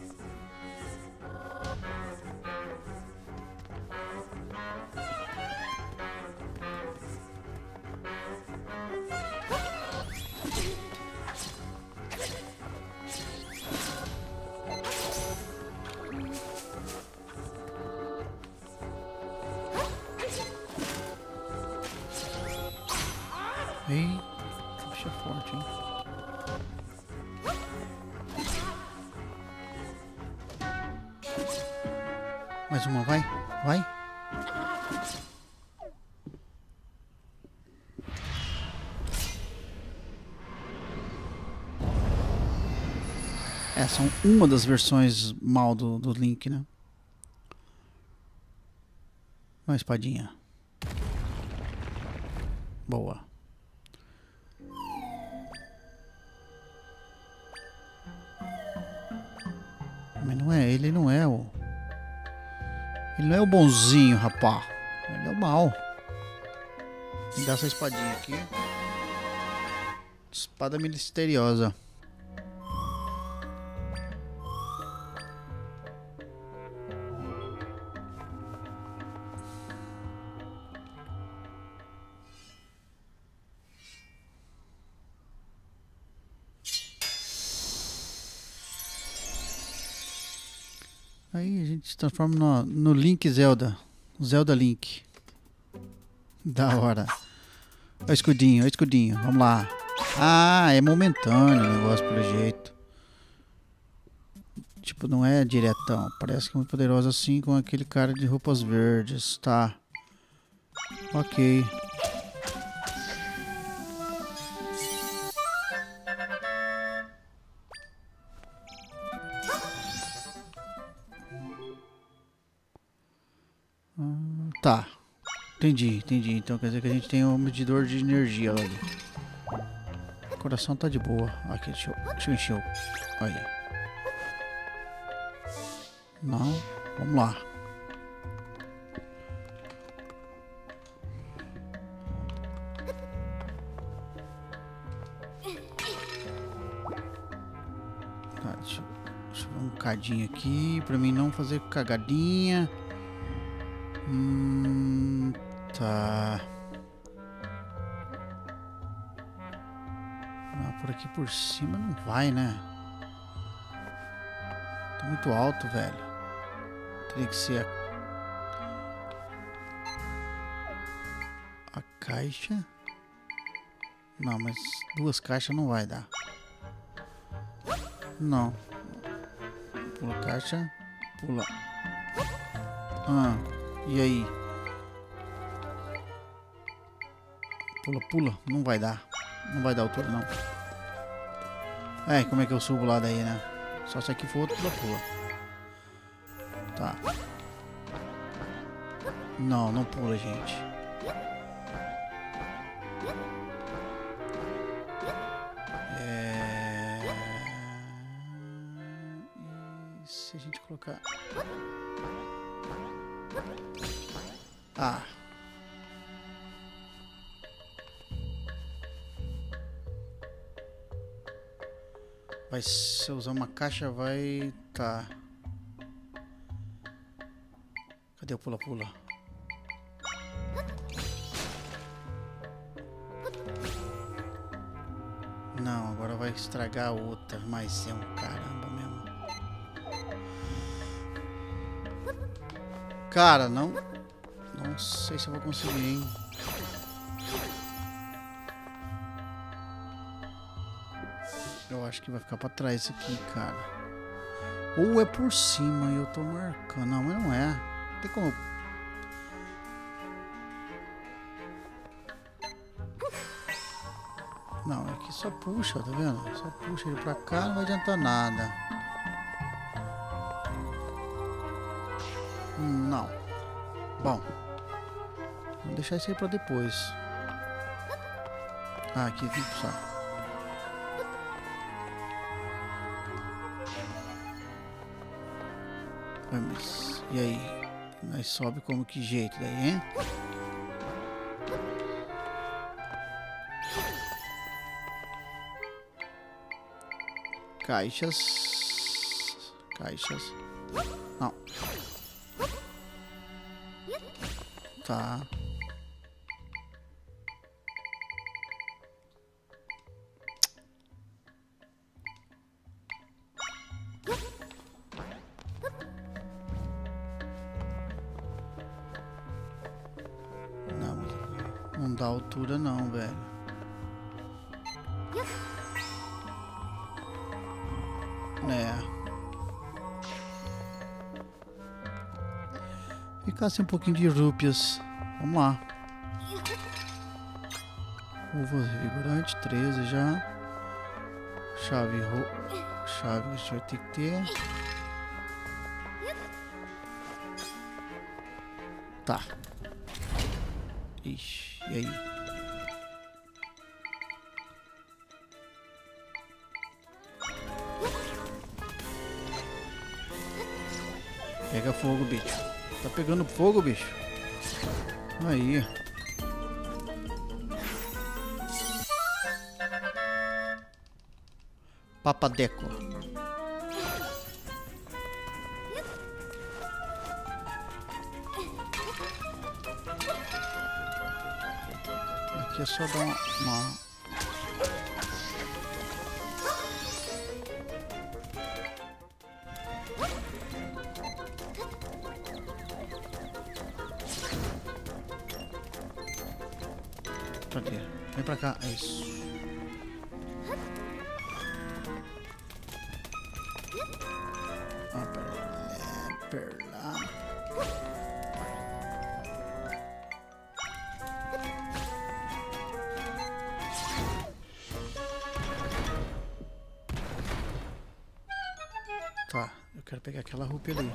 Ei, puxa forte, hein? Mais uma, vai, vai. Essa é uma das versões mal do Link, né? Uma espadinha. Boa. Mas não é, ele não é o... Ele não é o bonzinho, rapá. Ele é o mal. Me dá essa espadinha aqui. Espada misteriosa. Aí a gente se transforma no Link Zelda. Zelda Link. Da hora. Olha o escudinho, olha o escudinho. Vamos lá. Ah, é momentâneo o negócio pelo jeito. Tipo, não é diretão. Parece que é muito poderoso assim com aquele cara de roupas verdes. Tá. Ok. Tá. Entendi. Então quer dizer que a gente tem um medidor de energia lá ali. Coração tá de boa. Aqui, deixa eu encher o... Aí. Não. Vamos lá. Tá, deixa eu ver um cadinho aqui pra mim não fazer cagadinha. Tá. Não, por aqui por cima não vai, né? Tá muito alto, velho. Teria que ser a caixa. Não, mas 2 caixas não vai dar. Não. Pula a caixa. Pula. Ah, e aí? Pula, pula. Não vai dar. Não vai dar altura, não. É, como é que eu subo lá daí, né? Só se aqui for outro pula, pula. Tá. Não, não pula, gente. E se a gente colocar... Ah. Vai, se eu usar uma caixa, vai... Tá. Cadê o pula-pula? Não, agora vai estragar a outra. Mas é um caramba mesmo. Cara, não... Não sei se eu vou conseguir, hein? Eu acho que vai ficar pra trás isso aqui, cara. Ou é por cima e eu tô marcando. Não, mas não é. Tem como... Não, é que só puxa, tá vendo? Só puxa ele pra cá, não vai adiantar nada. Não. Bom. Vou deixar isso aí pra depois. Ah, aqui tem que puxar. Mas, e aí? Nós sobe como que jeito daí, hein? Caixas. Caixas. Não. Tá. Não dá altura não, velho. Ficasse um pouquinho de rúpias. Vamos lá. Uva revigorante, 13 já. Chave chave que a gente vai ter que ter. Tá. Ixi, e aí? Pega fogo, bicho. Tá pegando fogo, bicho. Aí. Papadeco. Aqui é só dar uma... Cadê? Vem pra cá, é isso. Perla. Tá, eu quero pegar aquela roupa ali.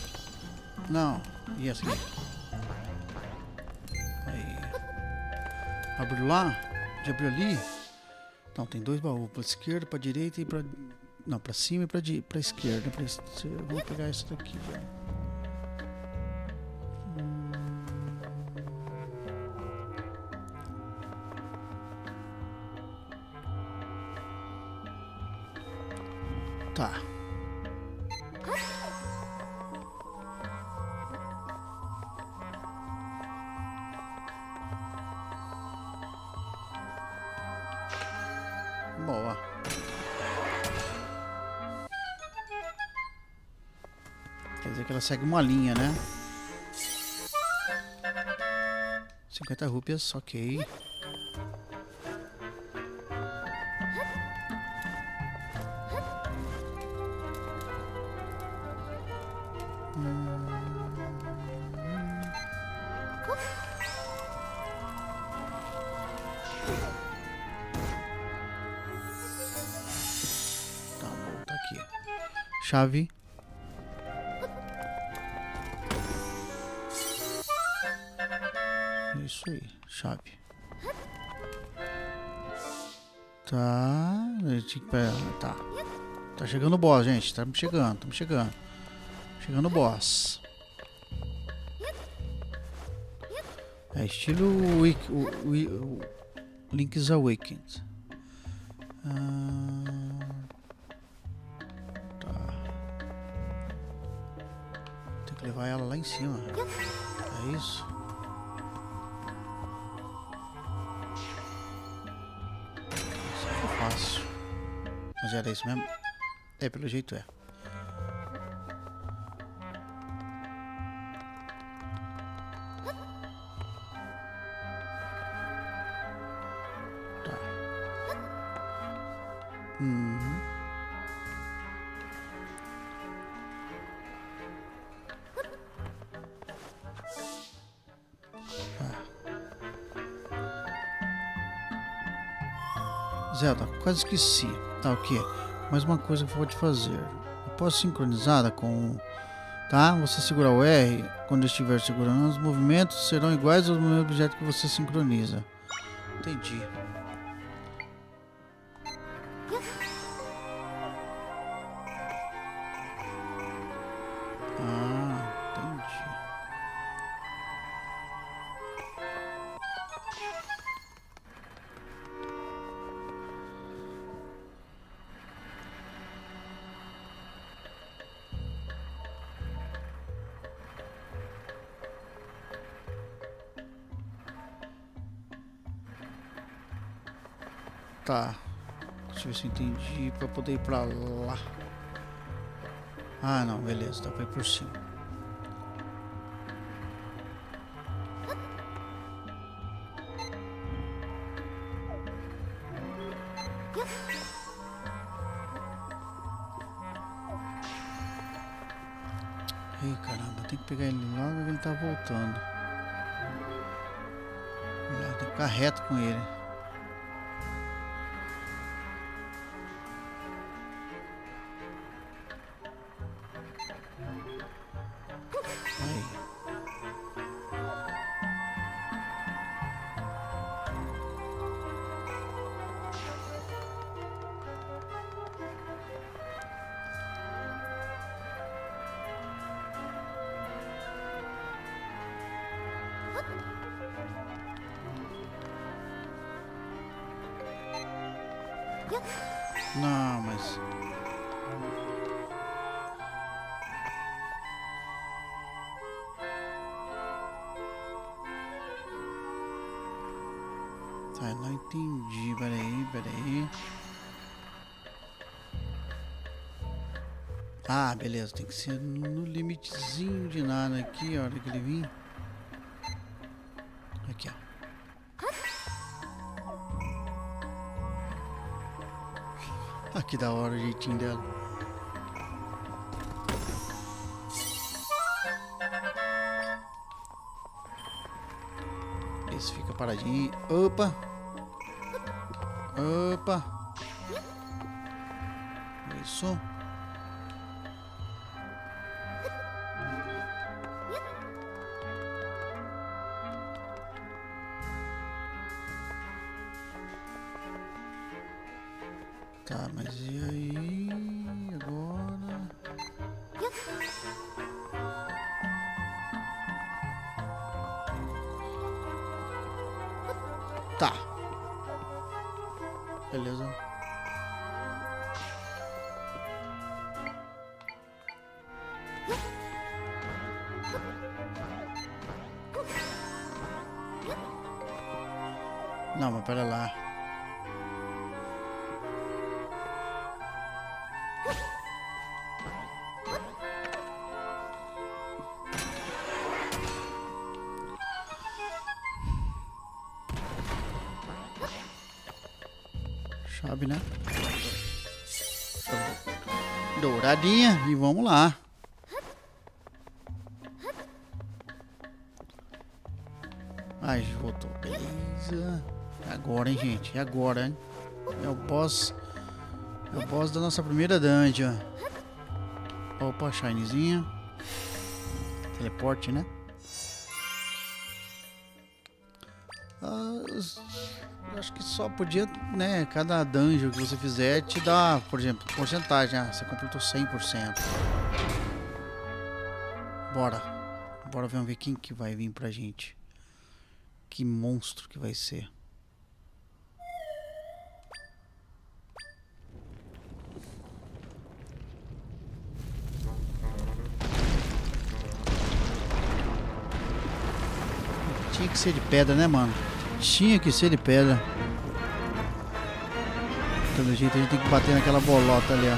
Não, e essa aqui? Aí. Abriu lá? Já abriu ali? Não, tem dois baús. Pra esquerda, pra direita e pra... Não, pra cima e pra esquerda. Vamos pegar esse daqui já. Tá. Boa. Quer dizer que ela segue uma linha, né? 50 rúpias, ok. Tá bom, tá aqui. Chave. Isso aí, chave. Tá. Tá. Tá chegando o boss, gente. Estamos chegando. Chegando o boss. É estilo Link's Awakened. Tá. Tem que levar ela lá em cima. É isso? Isso foi fácil. Mas era isso mesmo? É, pelo jeito é. Zelda, quase esqueci. Tá, o que? Mais uma coisa que eu vou te fazer. Após sincronizada com... Tá? Você segurar o R quando estiver segurando. Os movimentos serão iguais aos movimentos do objeto que você sincroniza. Entendi. Entendi. Tá. Deixa eu ver se eu entendi. Pra poder ir pra lá. Ah, não. Beleza. Dá pra ir por cima. Ei, caramba. Tem que pegar ele logo que ele tá voltando. Tem que ficar reto com ele. Não, mas... Tá, não entendi. Peraí. Ah, beleza. Tem que ser no limitezinho de nada aqui, a hora que ele vir. Aqui, ó. Ah, que da hora o jeitinho dela. Esse fica paradinho. Opa! Isso. Tá, mas e aí? Agora... Tá. Beleza. Não, mas pera lá. Chave, né? Douradinha. E vamos lá. Ai, voltou. Beleza. Agora, hein, gente? É agora, hein? É o boss. É o boss da nossa primeira dungeon. Opa, shinezinha. Teleporte, né? Acho que só podia, né? Cada dungeon que você fizer te dá, por exemplo, porcentagem. Ah, você completou 100%. Bora. Bora ver quem que vai vir pra gente. Que monstro que vai ser. Tinha que ser de pedra, né, mano? Tinha que ser de pedra. Pelo jeito a gente tem que bater naquela bolota ali, ó.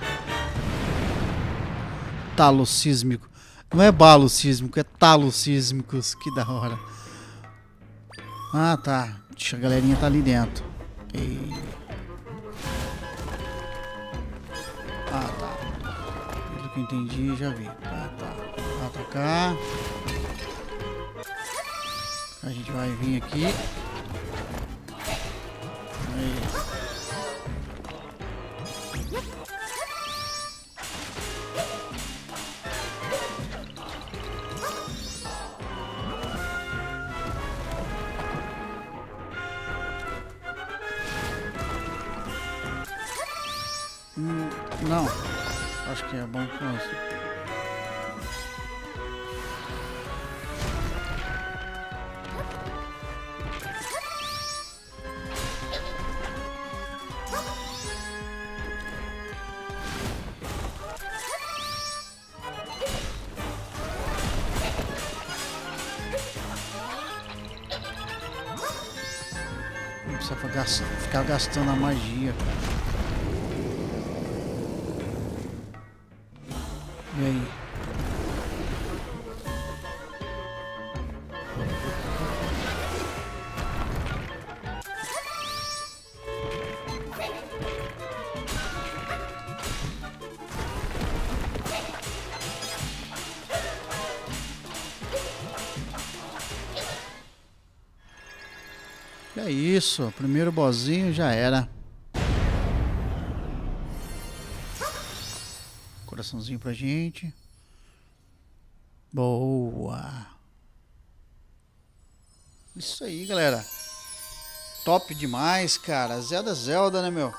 Talo sísmico. Não é balo sísmico, é talo sísmicos. Que da hora. Ah, tá. A galerinha tá ali dentro. E... Ah, tá. Pelo que eu entendi, já vi. Tá, tá. Vai atacar. A gente vai vir aqui. Aí. Não, acho que é bom com isso. Não precisa ficar gastando a magia, cara. E aí? É isso, primeiro bossinho já era. Coraçãozinho pra gente. Boa. Isso aí, galera. Top demais, cara. Zelda, né, meu?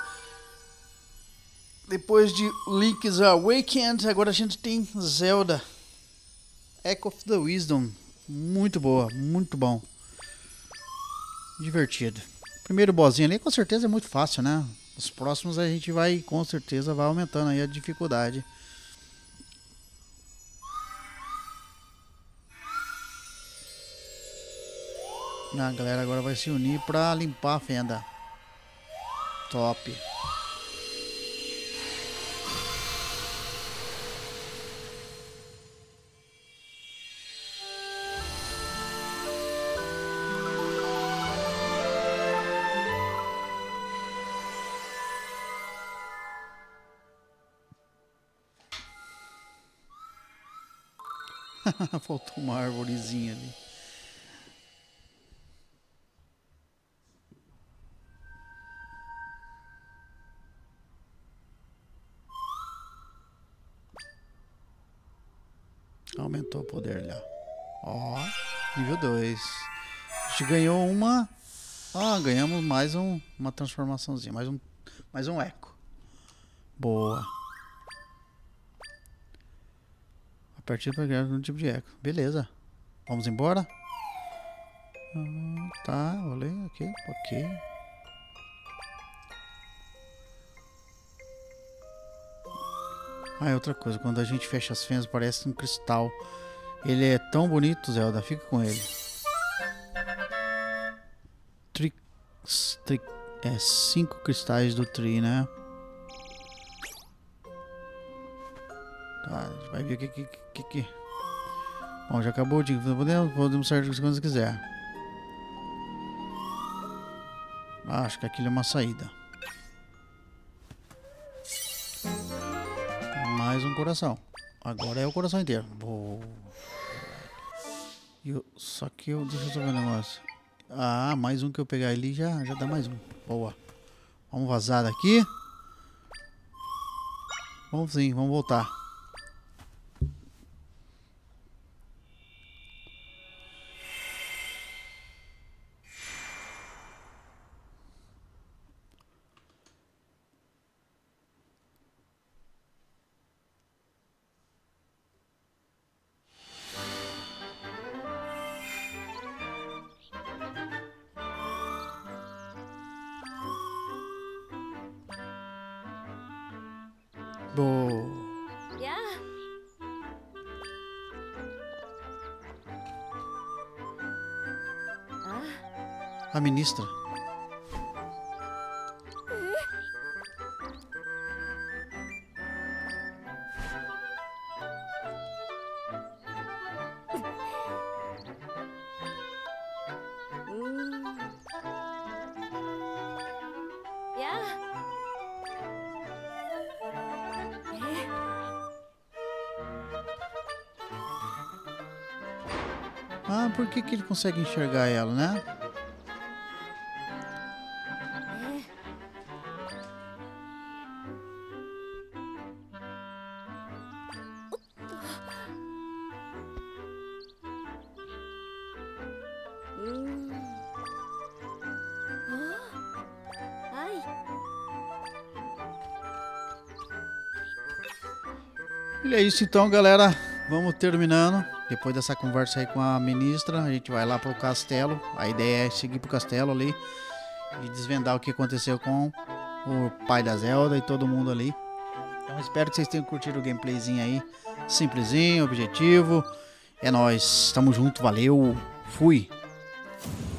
Depois de Link's Awakened, agora a gente tem Zelda Echo of the Wisdom. Muito boa, muito bom. Divertido. Primeiro bossinho ali com certeza é muito fácil, né? Os próximos a gente vai, com certeza, vai aumentando aí a dificuldade. A galera agora vai se unir pra limpar a fenda. Top. Faltou uma arvorezinha ali. Aumentou o poder ali, ó. Nível 2. A gente ganhou uma... Ah, ganhamos mais uma transformaçãozinha. Mais um eco. Boa. Aperte para criar um tipo de eco. Beleza. Vamos embora? Tá, olhei aqui. Ok. Ah, é outra coisa. Quando a gente fecha as fendas, parece um cristal. Ele é tão bonito, Zelda. Fica com ele. É 5 cristais do Tri, né? Tá, a gente vai ver o que. Bom, já acabou o dia. Podemos sair quando quiser. Acho que aquilo é uma saída. Mais um coração. Agora é o coração inteiro. Boa. Só que deixa eu só ver um negócio. Ah, mais um que eu pegar ali já dá mais um. Boa. Vamos vazar daqui. Vamos sim, vamos voltar. Boa. Yeah. A ministra. Yeah. Ah, por que ele consegue enxergar ela, né? Ai. E é isso então, galera. Vamos terminando. Depois dessa conversa aí com a ministra, a gente vai lá pro castelo. A ideia é seguir pro castelo ali e desvendar o que aconteceu com o pai da Zelda e todo mundo ali. Então espero que vocês tenham curtido o gameplayzinho aí. Simplesinho, objetivo. É nóis. Tamo junto, valeu. Fui.